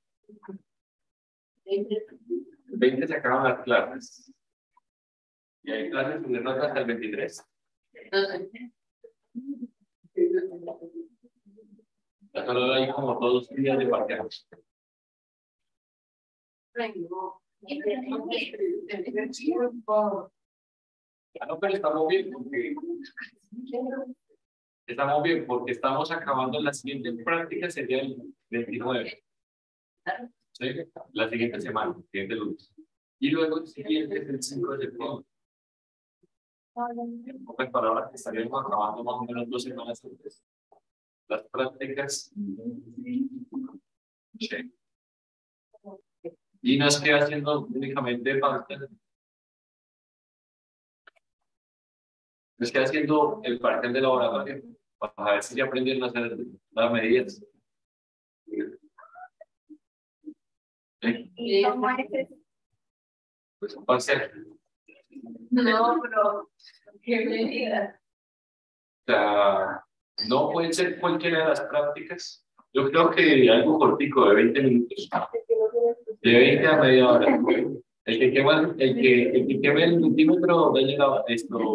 El 20 se acaban las clases. Y hay clases de notas hasta el 23. Ya solo hay como todos los días de parqueados. No, pero estamos bien porque estamos acabando la siguiente práctica, sería el 29. ¿Sí? La siguiente semana, el siguiente lunes. Y luego el siguiente es el 5 de septiembre. En pocas palabras, estaríamos acabando más o menos 2 semanas antes. Las prácticas. Sí. Y nos queda haciendo únicamente parte. Nos queda haciendo el parcial de laboratorio para ver si ya aprendieron a hacer las medidas. ¿Sí? Pues un parcial. No, pero ¿qué medidas? O sea, no pueden ser cualquiera de las prácticas. Yo creo que algo cortico de 20 minutos. De 20 a media hora. El que queme el multímetro va a llegar esto,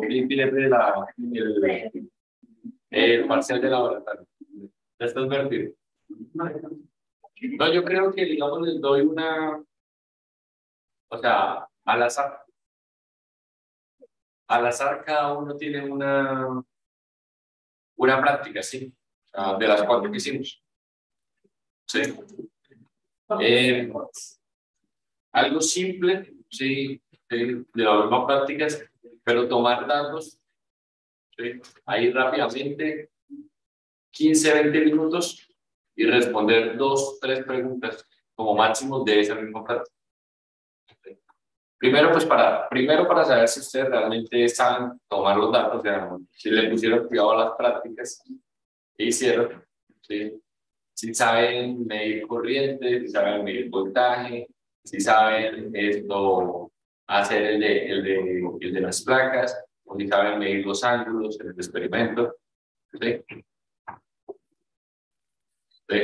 el parcial de laboratorio. Ya estás vertido. No, No, yo creo que, digamos, les doy una, o sea, al azar cada uno tiene una práctica, ¿sí? O sea, de las cuatro que hicimos, ¿sí? Eh, Algo simple, sí, sí, de las mismas prácticas, pero tomar datos, ¿sí? Ahí rápidamente, 15 20 minutos y responder 2 3 preguntas como máximo de esa misma práctica. ¿Sí? Primero para saber si ustedes realmente saben tomar los datos, o sea, si le pusieron cuidado a las prácticas que hicieron, ¿sí? Si saben medir corriente, si saben medir voltaje, si saben esto, hacer el de las placas, o si saben medir los ángulos en el experimento. ¿Sí? ¿Sí?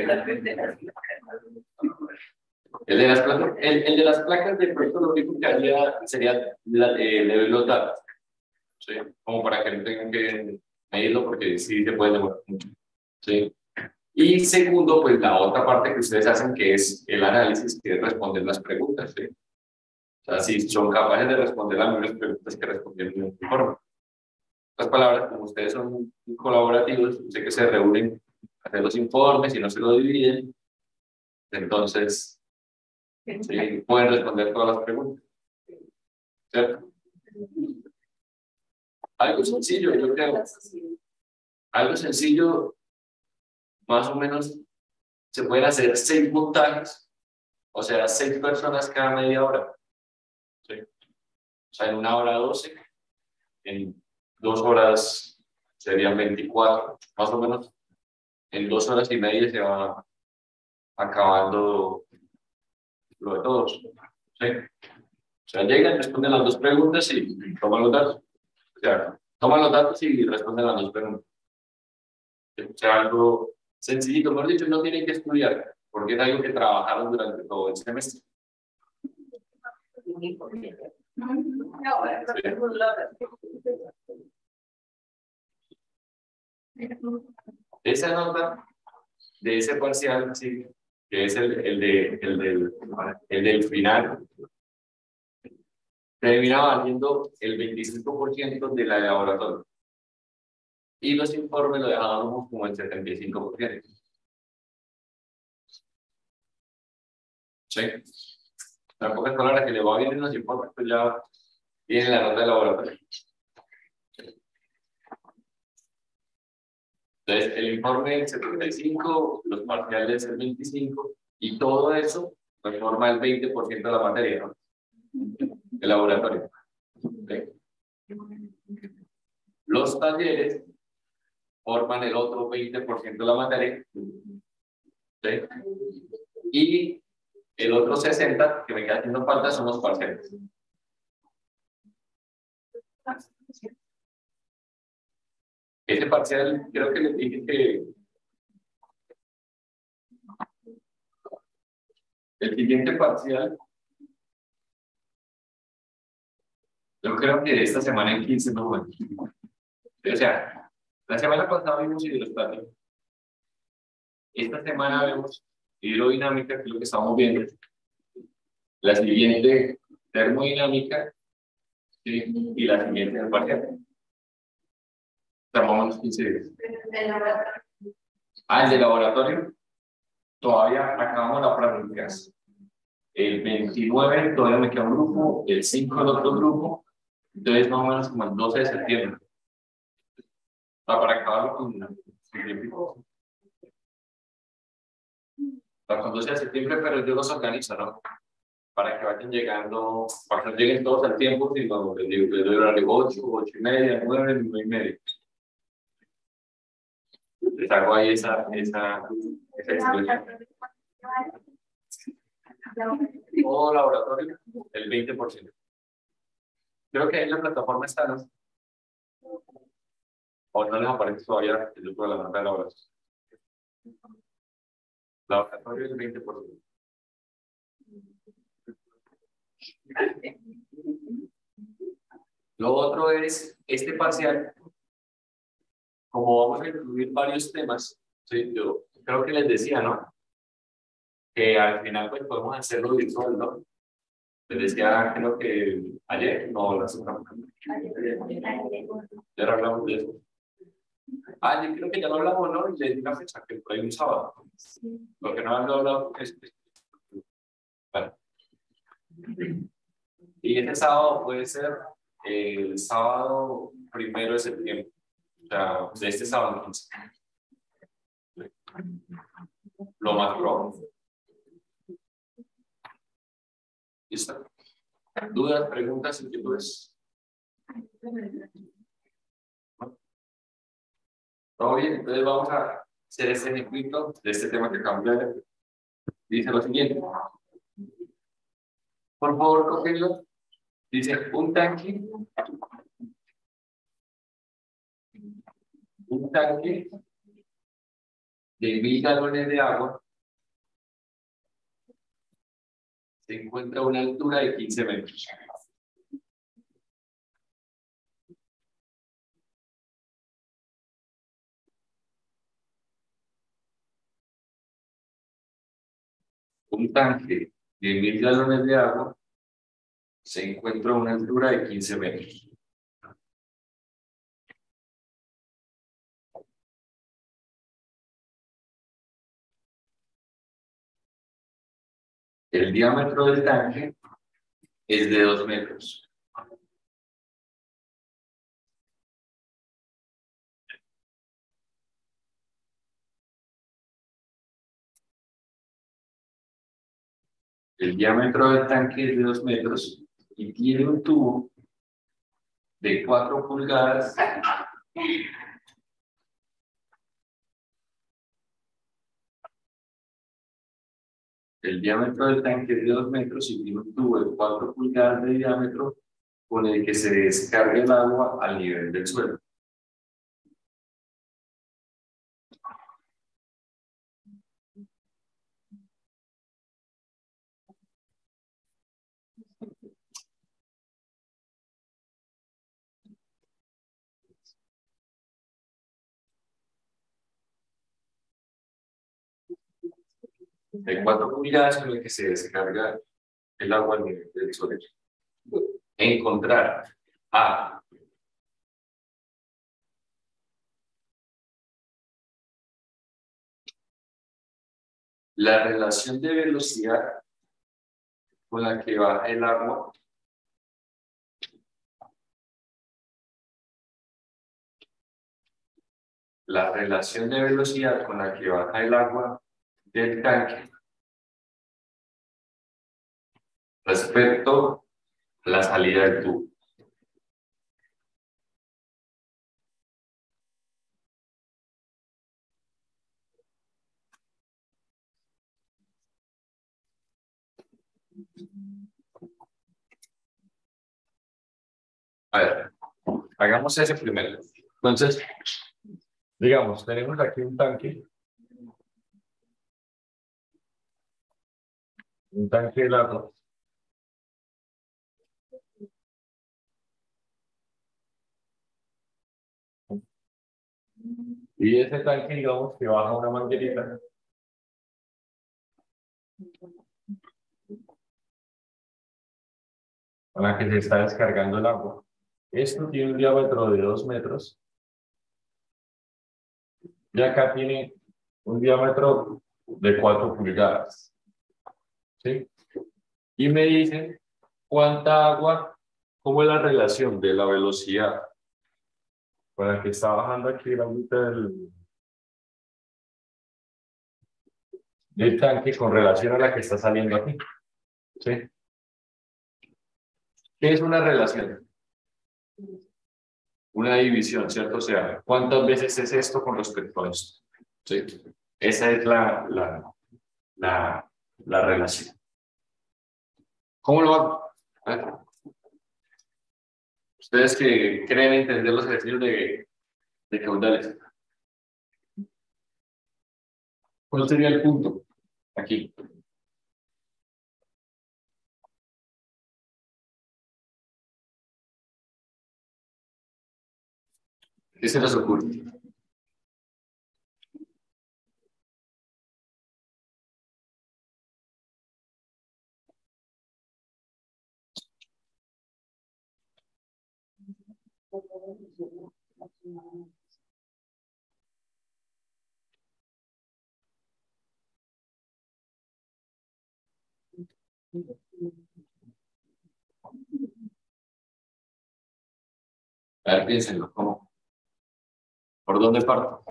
El de las placas, de pronto lo único que haría sería leer los datos, ¿sí? Como para que no tengan que medirlo, porque sí se puede demorar mucho. ¿Sí? Y segundo, pues la otra parte que ustedes hacen, que es el análisis, que es responder las preguntas, ¿sí? O sea, si son capaces de responder las mismas preguntas que respondieron en el informe. En otras palabras, como ustedes son colaborativos, sé que se reúnen a hacer los informes y no se lo dividen, entonces sí, pueden responder todas las preguntas, ¿cierto? Algo sencillo, yo creo. Algo sencillo, más o menos, se pueden hacer 6 montajes, o sea, 6 personas cada media hora, ¿sí? O sea, en 1 hora 12, en 2 horas serían 24, más o menos. En 2 horas y media se va acabando lo de todos, ¿sí? O sea, llegan, responden las 2 preguntas y toman los datos. O sea, toman los datos y responden las 2 preguntas. O sea, algo sencillito, mejor dicho, no tienen que estudiar, porque es algo que trabajaron durante todo el semestre. Sí. Esa nota de ese parcial, sí, que es el del final, termina valiendo el 25% de la de laboratorio. Y los informes lo dejábamos como el 75%. ¿Sí? En pocas palabras, que le va bien en los informes, pues ya tiene la nota de laboratorio. Entonces, el informe del 75, los parciales del 25, y todo eso forma el 20% de la materia, ¿no? El laboratorio. ¿Sí? Los talleres forman el otro 20% de la materia. ¿Sí? Y el otro 60% que me queda haciendo falta son los parciales. Ese parcial, creo que les dije que el siguiente parcial, yo creo que esta semana en 15 no. Bueno. O sea, la semana pasada vimos hidroestática. Esta semana vemos hidrodinámica, que es lo que estamos viendo. La siguiente, termodinámica, ¿sí? Y la siguiente, el parcial. Tomamos 15 días. El de laboratorio, todavía acabamos la práctica. El 29 todavía me queda un grupo, el 5 el otro grupo, entonces más o menos como el 12 de septiembre. Para acabarlo con 12 de septiembre, pero yo los organizo, ¿no? Para que vayan llegando, para que lleguen todos al tiempo, sino les doy horario 8, 8:30, 9, 9:30. Les hago ahí esa expresión. Todo laboratorio, el 20%. Creo que ahí la plataforma está, ¿no? O no les aparece todavía el grupo de la nota de laboratorio. Laboratorio es el 20%. Lo otro es este parcial, como vamos a incluir varios temas, ¿sí? Yo creo que les decía, ¿no? que al final pues podemos hacerlo virtual, ¿no? Les decía, creo que ayer, no, la semana. Ya no hablamos de eso. Ah, yo creo que ya lo hablamos, ¿no? Y le di una fecha, que por ahí un sábado. Lo que no han hablado es... Bueno. Y este sábado puede ser el sábado 1 de septiembre. O sea, de este sábado 15. Lo más probable. ¿Listo? ¿Dudas, preguntas, inquietudes? ¿No? ¿Todo bien? Entonces vamos a hacer este ejemplito de este tema que acabamos de ver. Dice lo siguiente. Por favor, cógenlo. Dice un tanque de 1000 galones de agua se encuentra a una altura de 15 metros. Un tanque de 1000 galones de agua se encuentra a una altura de 15 metros. El diámetro del tanque es de 2 metros. El diámetro del tanque es de 2 metros y tiene un tubo de 4 pulgadas. El diámetro del tanque es de 2 metros y tiene un tubo de 4 pulgadas de diámetro con el que se descarga el agua al nivel del suelo. De 4 pulgadas con el que se descarga el agua al nivel del suelo. Encontrar a la relación de velocidad con la que baja el agua la relación de velocidad con la que baja el agua del tanque respecto a la salida del tubo. A ver, hagamos ese primero. Entonces, digamos, tenemos aquí un tanque de agua. Y ese tanque, digamos, que baja una manguerita. Con la que se está descargando el agua. Esto tiene un diámetro de 2 metros. Y acá tiene un diámetro de 4 pulgadas. ¿Sí? Y me dicen cuánta agua, cómo es la relación de la velocidad con la que está bajando aquí la mitad del tanque con relación a la que está saliendo aquí. ¿Sí? ¿Qué es una relación? Una división, ¿cierto? O sea, ¿cuántas veces es esto con respecto a esto? ¿Sí? Esa es la relación. ¿Cómo lo va? A ver, ustedes que creen entender los ejercicios de caudales, ¿cuál sería el punto aquí? ¿Qué se les ocurre? A ver, piénsenlo, ¿cómo? ¿Por dónde parto?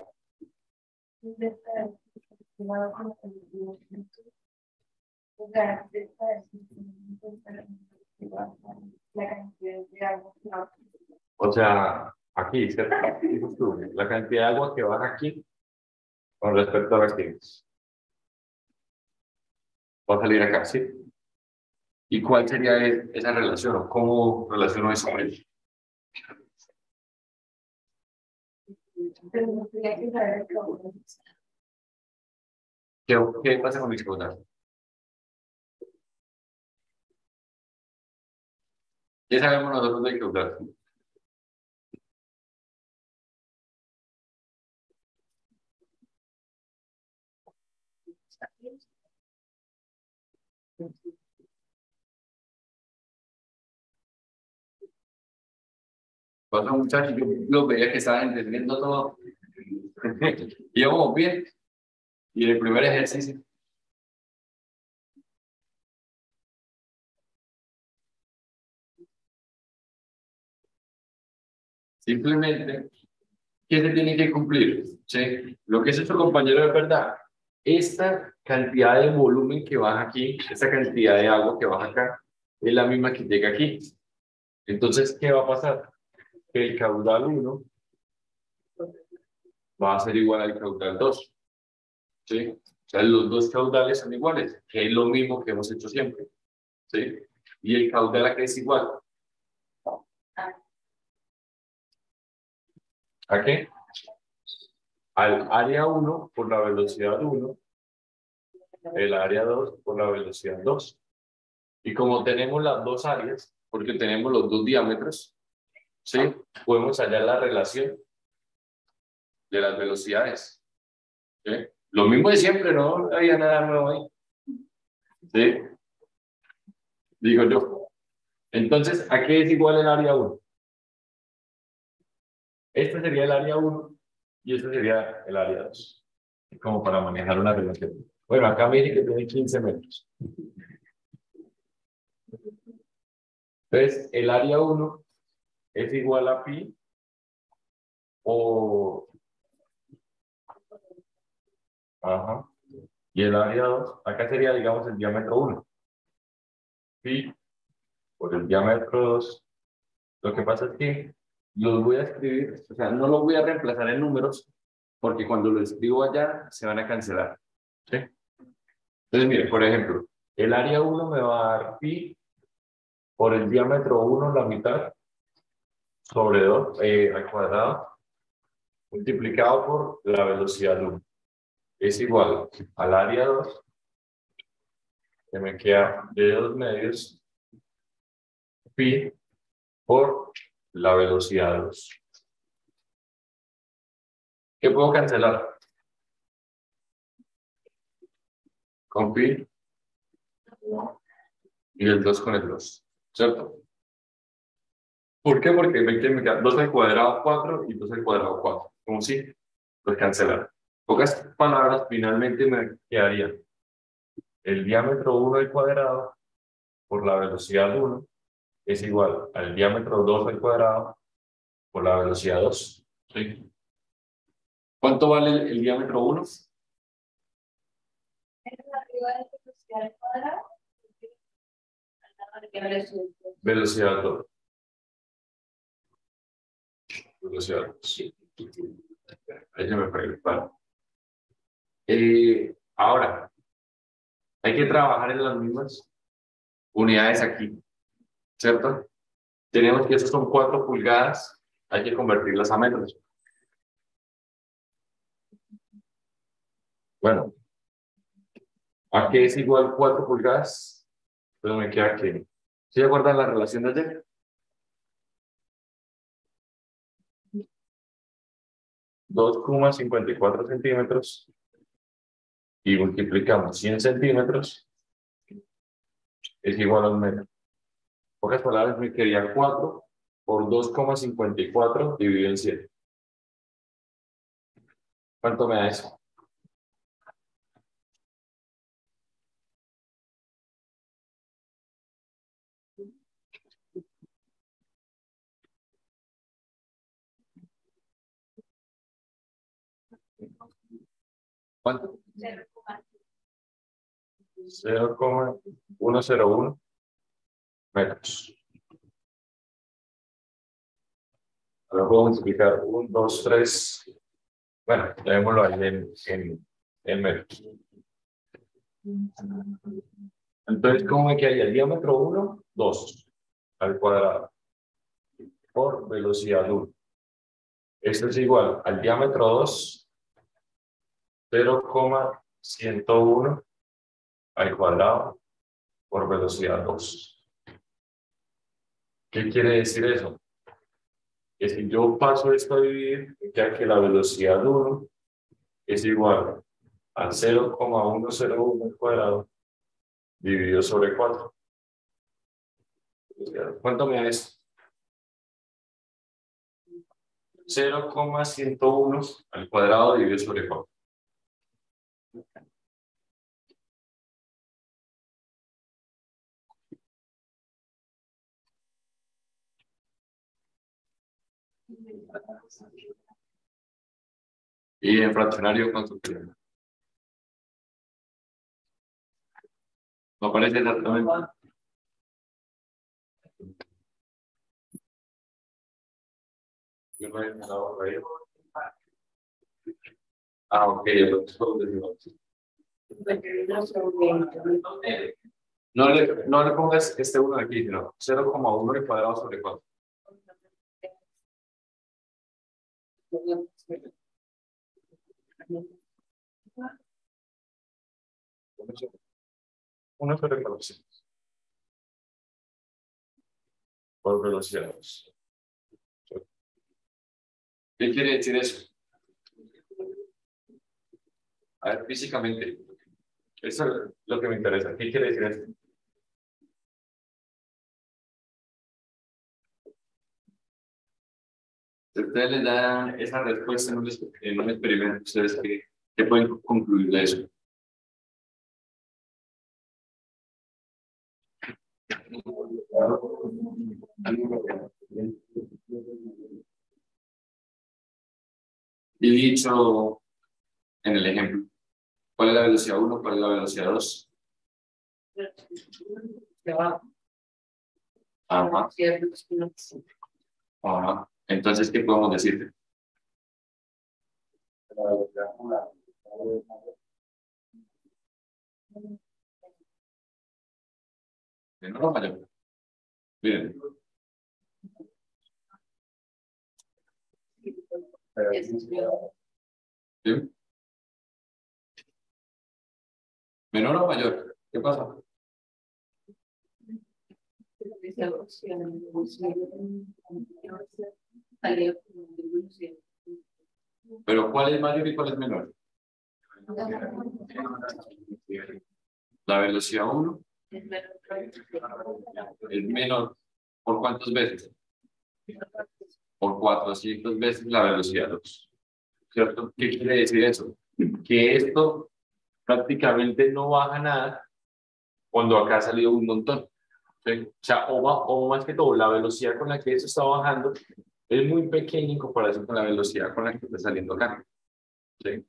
O sea, aquí, ¿cierto? Dices tú, la cantidad de agua que baja aquí con respecto a las que va a salir acá, ¿sí? ¿Y cuál sería esa relación o cómo relaciono eso con él? ¿Qué pasa con el caudal? Ya sabemos nosotros del caudal. Pasa muchachos, yo los veía que estaban entendiendo todo. Íbamos bien. Y el primer ejercicio, simplemente, ¿qué se tiene que cumplir? ¿Sí? Lo que es nuestro compañero es verdad. Esta cantidad de volumen que baja aquí, esta cantidad de agua que baja acá, es la misma que llega aquí. Entonces, ¿qué va a pasar? Que el caudal 1 va a ser igual al caudal 2. ¿Sí? O sea, los dos caudales son iguales, que es lo mismo que hemos hecho siempre. ¿Sí? Y el caudal aquí es igual. ¿A qué? Al área 1 por la velocidad 1, el área 2 por la velocidad 2. Y como tenemos las dos áreas, porque tenemos los dos diámetros, ¿sí? Podemos hallar la relación de las velocidades. ¿Sí? Lo mismo de siempre, no había nada nuevo ahí. ¿Sí? Digo yo. Entonces, ¿a qué es igual el área 1? Este sería el área 1 y este sería el área 2. Como para manejar una relación. Bueno, acá me dice que tiene 15 metros. Entonces, el área 1 es igual a pi o... Ajá. Y el área 2 acá sería, digamos, el diámetro 1. Pi por el diámetro 2. Lo que pasa es que los voy a escribir, o sea, no los voy a reemplazar en números, porque cuando lo escribo allá se van a cancelar. ¿Sí? Entonces, mire, por ejemplo, el área 1 me va a dar pi por el diámetro 1 la mitad, sobre 2 al cuadrado, multiplicado por la velocidad 1. Es igual al área 2, que me queda de 2 medios, pi por la velocidad 2. ¿Qué puedo cancelar? Con pi y el 2 con el 2, ¿cierto? ¿Por qué? Porque me queda 2 al cuadrado 4 y 2 al cuadrado 4. Como si los cancelar. Pocas palabras, finalmente me quedaría el diámetro 1 al cuadrado por la velocidad 1 es igual al diámetro 2 al cuadrado por la velocidad 2. ¿Sí? ¿Cuánto vale el diámetro 1? Velocidad 2. Velocidad 2. Sí. Ahí se me fue el palo. Ahora, hay que trabajar en las mismas unidades aquí, ¿cierto? Tenemos que esas son 4 pulgadas, hay que convertirlas a metros. Bueno, ¿a qué es igual 4 pulgadas? Pues me queda que... ¿Sí acuerdan la relación de ayer? 2,54 centímetros y multiplicamos 100 centímetros es igual a un metro. En pocas palabras, me quedaría 4 por 2,54 dividido en 7. ¿Cuánto me da eso? ¿Cuánto? 0,101 metros. Ahora puedo multiplicar 1, 2, 3. Bueno, levémoslo ahí en metros. Entonces, ¿cómo me quedaría? El diámetro 1, 2 al cuadrado por velocidad 1. Esto es igual al diámetro 2, 0,101 al cuadrado por velocidad 2. ¿Qué quiere decir eso? Que si yo paso esto a dividir, ya que la velocidad 1 es igual a 0,101 al cuadrado dividido sobre 4. ¿Cuánto me da esto? 0,101 al cuadrado dividido sobre 4. Y en fraccionario, ¿cuánto queda? No aparece exactamente. Yo no he dejado por ahí. Ah, ok, lo no le pongas este 1 aquí, sino 0,1 al cuadrado sobre 4. Uno sobre 400 por velocidad 2. ¿Qué quiere decir eso? A ver, físicamente. Eso es lo que me interesa. ¿Qué quiere decir esto? Si ustedes les dan esa respuesta en un experimento, ¿ustedes qué pueden concluir de eso? Y dicho en el ejemplo, ¿cuál es la velocidad 1? ¿Cuál es la velocidad 2? Ajá. Ajá. Entonces, ¿qué podemos decir? ¿Menor o mayor? Miren. ¿Sí? ¿Menor o mayor? ¿Qué pasa? Pero ¿cuál es mayor y cuál es menor? La velocidad 1 es menor. ¿Por cuántas veces? Por 400 veces la velocidad 2. ¿Cierto? ¿Qué quiere decir eso? Que esto prácticamente no baja nada cuando acá ha salido un montón. ¿Sí? O sea, o más que todo, la velocidad con la que eso está bajando es muy pequeña en comparación con la velocidad con la que está saliendo acá. ¿Sí?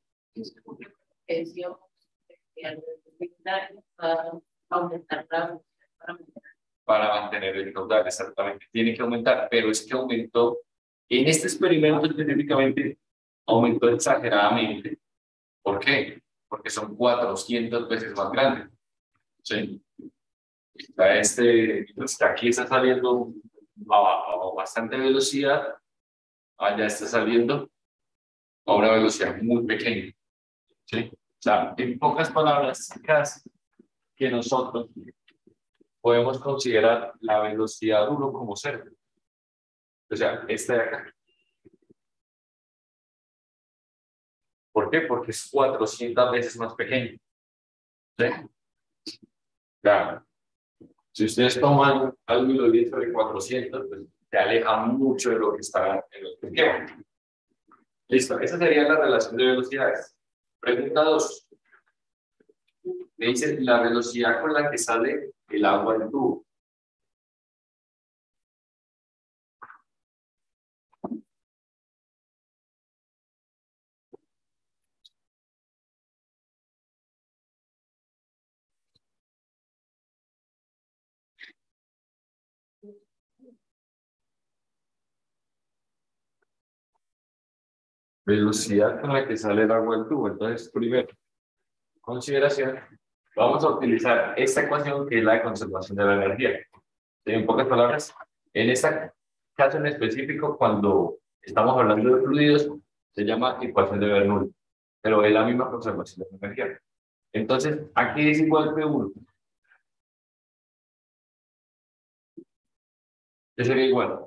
Para mantener el caudal, exactamente. Tiene que aumentar, pero es que aumentó, en este experimento específicamente, aumentó exageradamente. ¿Por qué? Porque son 400 veces más grande. ¿Sí? Aquí está saliendo a bastante velocidad, allá está saliendo a una velocidad muy pequeña. ¿Sí? O sea, en pocas palabras, casi que nosotros podemos considerar la velocidad 1 como 0. O sea, esta de acá. ¿Por qué? Porque es 400 veces más pequeño. ¿Sí? Claro. Si ustedes toman algo y lo dividen sobre 400, pues se aleja mucho de lo que está en el esquema. Listo, esa sería la relación de velocidades. Pregunta 2. Me dice la velocidad con la que sale el agua del tubo. Velocidad con la que sale el agua del tubo. Entonces, primero, consideración, vamos a utilizar esta ecuación que es la de conservación de la energía. En pocas palabras, en este caso en específico, cuando estamos hablando de fluidos, se llama ecuación de Bernoulli, pero es la misma conservación de la energía. Entonces, aquí es igual P1. ¿Qué sería igual?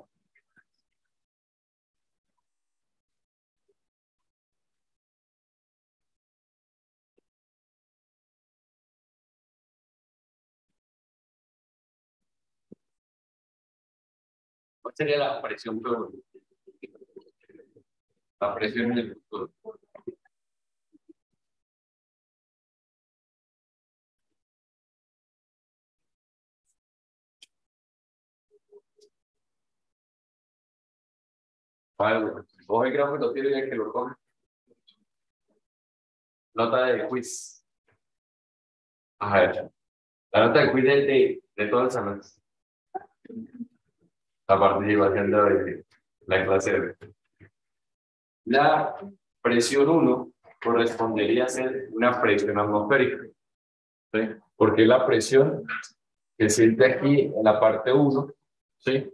¿Cuál sería la presión P1? La presión en el futuro. Vale, coge el grafo y lo tiene que lo coge. Nota de quiz. A ver, la nota de quiz de todas las semanas. La participación de la clase de. La presión 1 correspondería a ser una presión atmosférica. ¿Sí? Porque la presión que siente aquí en la parte 1, ¿sí?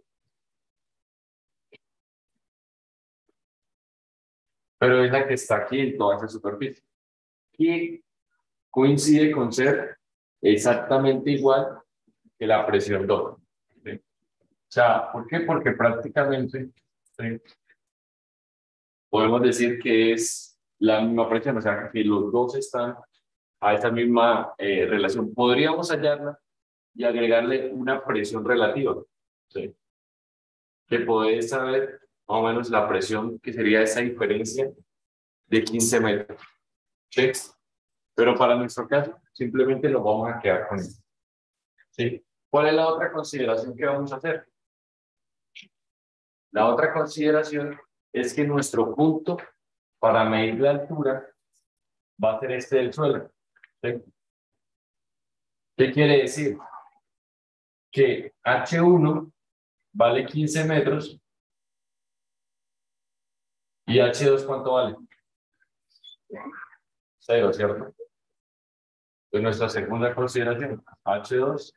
Pero es la que está aquí en toda esa superficie. Y coincide con ser exactamente igual que la presión 2. ¿Sí? O sea, ¿por qué? Porque prácticamente, ¿sí?, podemos decir que es la misma presión, o sea, que los dos están a esa misma relación. Podríamos hallarla y agregarle una presión relativa, ¿sí?, que podés saber más o menos la presión que sería esa diferencia de 15 metros. ¿Sí? Pero para nuestro caso, simplemente nos vamos a quedar con eso. ¿Sí? ¿Cuál es la otra consideración que vamos a hacer? La otra consideración es que nuestro punto para medir la altura va a ser este del suelo. ¿Sí? ¿Qué quiere decir? Que H1 vale 15 metros y H2 ¿cuánto vale? 0, ¿cierto? Entonces nuestra segunda consideración, H2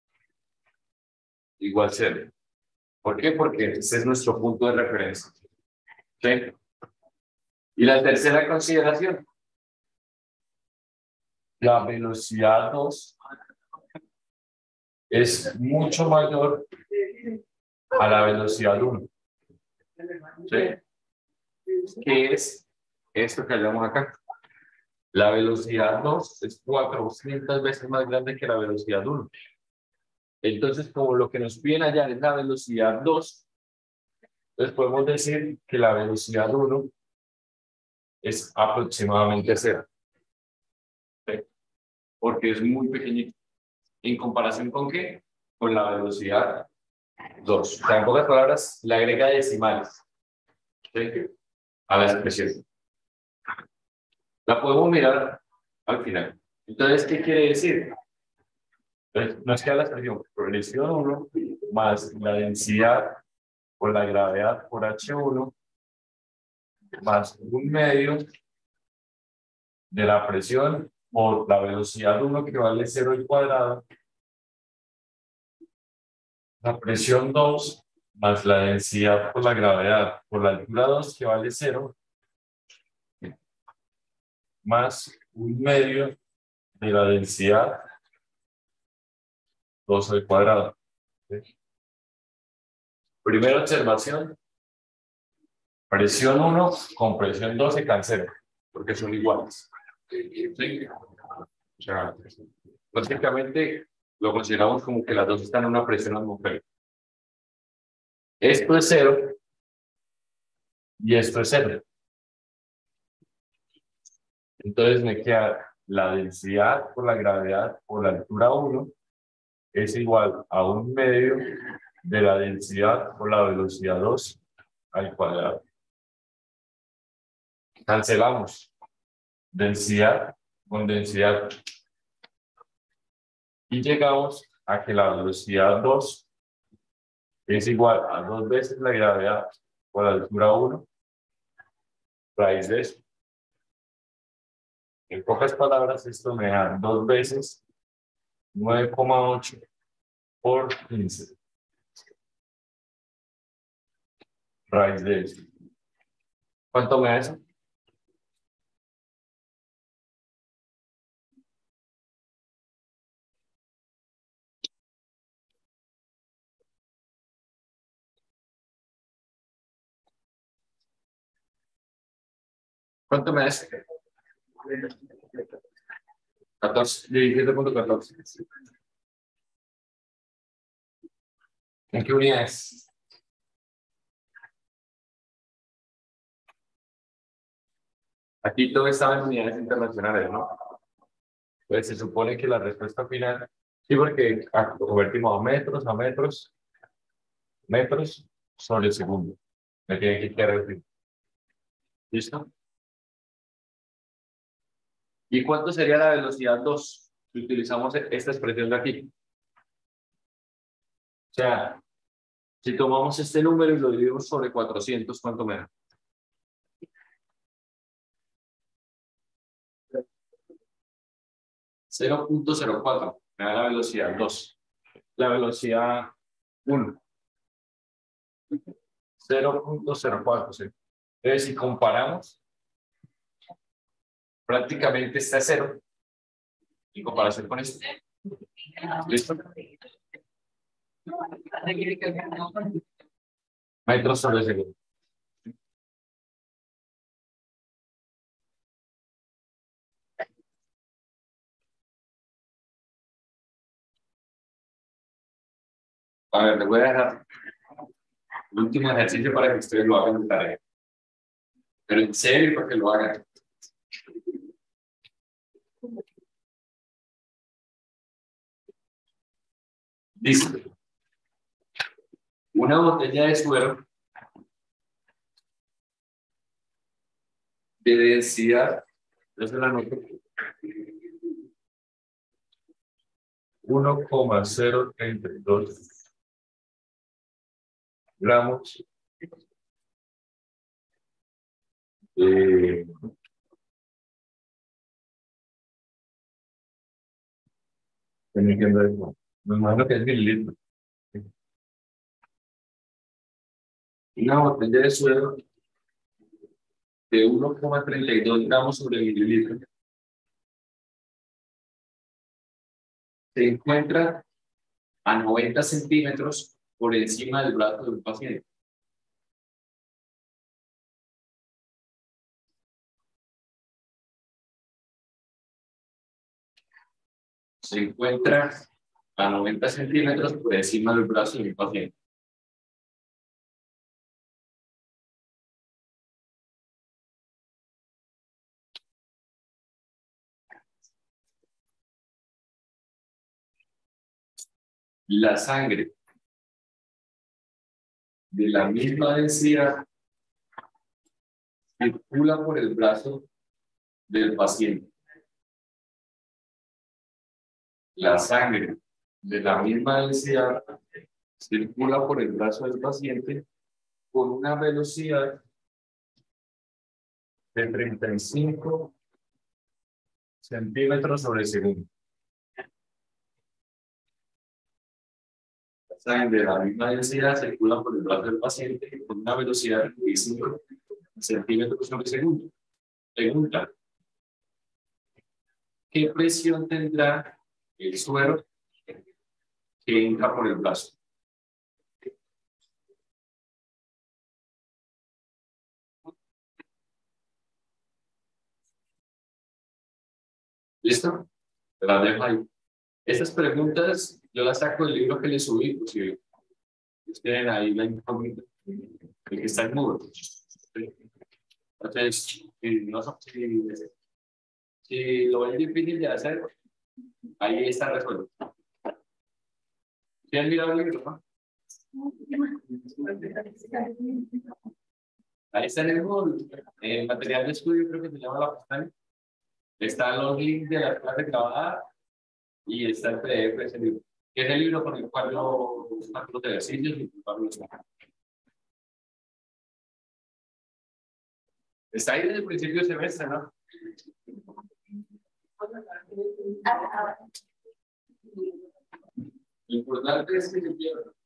igual 0. ¿Por qué? Porque ese es nuestro punto de referencia. ¿Sí? Y la tercera consideración, la velocidad 2 es mucho mayor a la velocidad 1. ¿Sí? ¿Qué es esto que hallamos acá? La velocidad 2 es 400 veces más grande que la velocidad 1. Entonces, como lo que nos piden hallar es la velocidad 2, entonces podemos decir que la velocidad 1 es aproximadamente 0. ¿Sí? Porque es muy pequeñito. ¿En comparación con qué? Con la velocidad 2. O sea, en pocas palabras, le agrega decimales, ¿sí?, a la expresión. La podemos mirar al final. Entonces, ¿qué quiere decir? Entonces, nos queda la expresión presión 1 más la densidad por la gravedad por H1 más un medio de la presión por la velocidad 1 que vale 0 al cuadrado, la presión 2 más la densidad por la gravedad por la altura 2 que vale 0 más un medio de la densidad 2 al cuadrado. ¿Sí? Primera observación, presión 1 con presión 2 se cancelan, porque son iguales. ¿Sí? O sea, básicamente lo consideramos como que las dos están en una presión atmosférica. Esto es 0 y esto es 0. Entonces me queda la densidad por la gravedad por la altura 1 es igual a 1/2 de la densidad por la velocidad 2 al cuadrado. Cancelamos densidad con densidad y llegamos a que la velocidad 2 es igual a 2 veces la gravedad por la altura 1 raíz de eso. En pocas palabras, esto me da 2 veces 9,8 por 15 raíz de eso. ¿Cuánto me da eso? ¿Cuánto me da eso? 14, 17,14. ¿En qué unidades? Aquí todo estaba en unidades internacionales, ¿no? Pues se supone que la respuesta final, sí, porque convertimos metros sobre segundo. Me tiene que quedar así. ¿Listo? ¿Y cuánto sería la velocidad 2 si utilizamos esta expresión de aquí? O sea, si tomamos este número y lo dividimos sobre 400, ¿cuánto me da? 0,04. Me da la velocidad 2. La velocidad 1. 0,04. ¿Sí? Entonces, si comparamos, prácticamente está 0 en comparación con esto. ¿Listo? Metros sobre segundo. A ver, les voy a dejar el último ejercicio para que ustedes lo hagan de tarea. Pero en serio, para que lo hagan. Listo. Una botella de suero de densidad, yo se la anoto, 1,032 gramos. Me imagino que es mililitros. Una botella de suero de 1,32 gramos sobre mililitro se encuentra a 90 centímetros por encima del brazo del paciente. Se encuentra a 90 centímetros por encima del brazo del paciente. La sangre de la misma densidad circula por el brazo del paciente. La sangre de la misma densidad circula por el brazo del paciente con una velocidad de 35 centímetros sobre segundo. La sangre de la misma densidad circula por el brazo del paciente con una velocidad de 35 centímetros sobre segundo. Pregunta: ¿qué presión tendrá el suero que entra por el brazo? ¿Listo? Te las dejo ahí. Estas preguntas yo las saco del libro que les subí, inclusive. tienen ahí la incógnita, el que está en mudo. ¿Sí? Entonces, si lo ven difícil de hacer, ahí está resuelto. ¿Sí han mirado el libro, no? Ahí está en el Moodle, el material de estudio, creo que se llama la pestaña. Están los links de la clase grabada y está el PDF de ese libro. Que es el libro con el cual los ejercicios y los. Está ahí desde el principio del semestre, ¿no? Lo importante es que se pierda.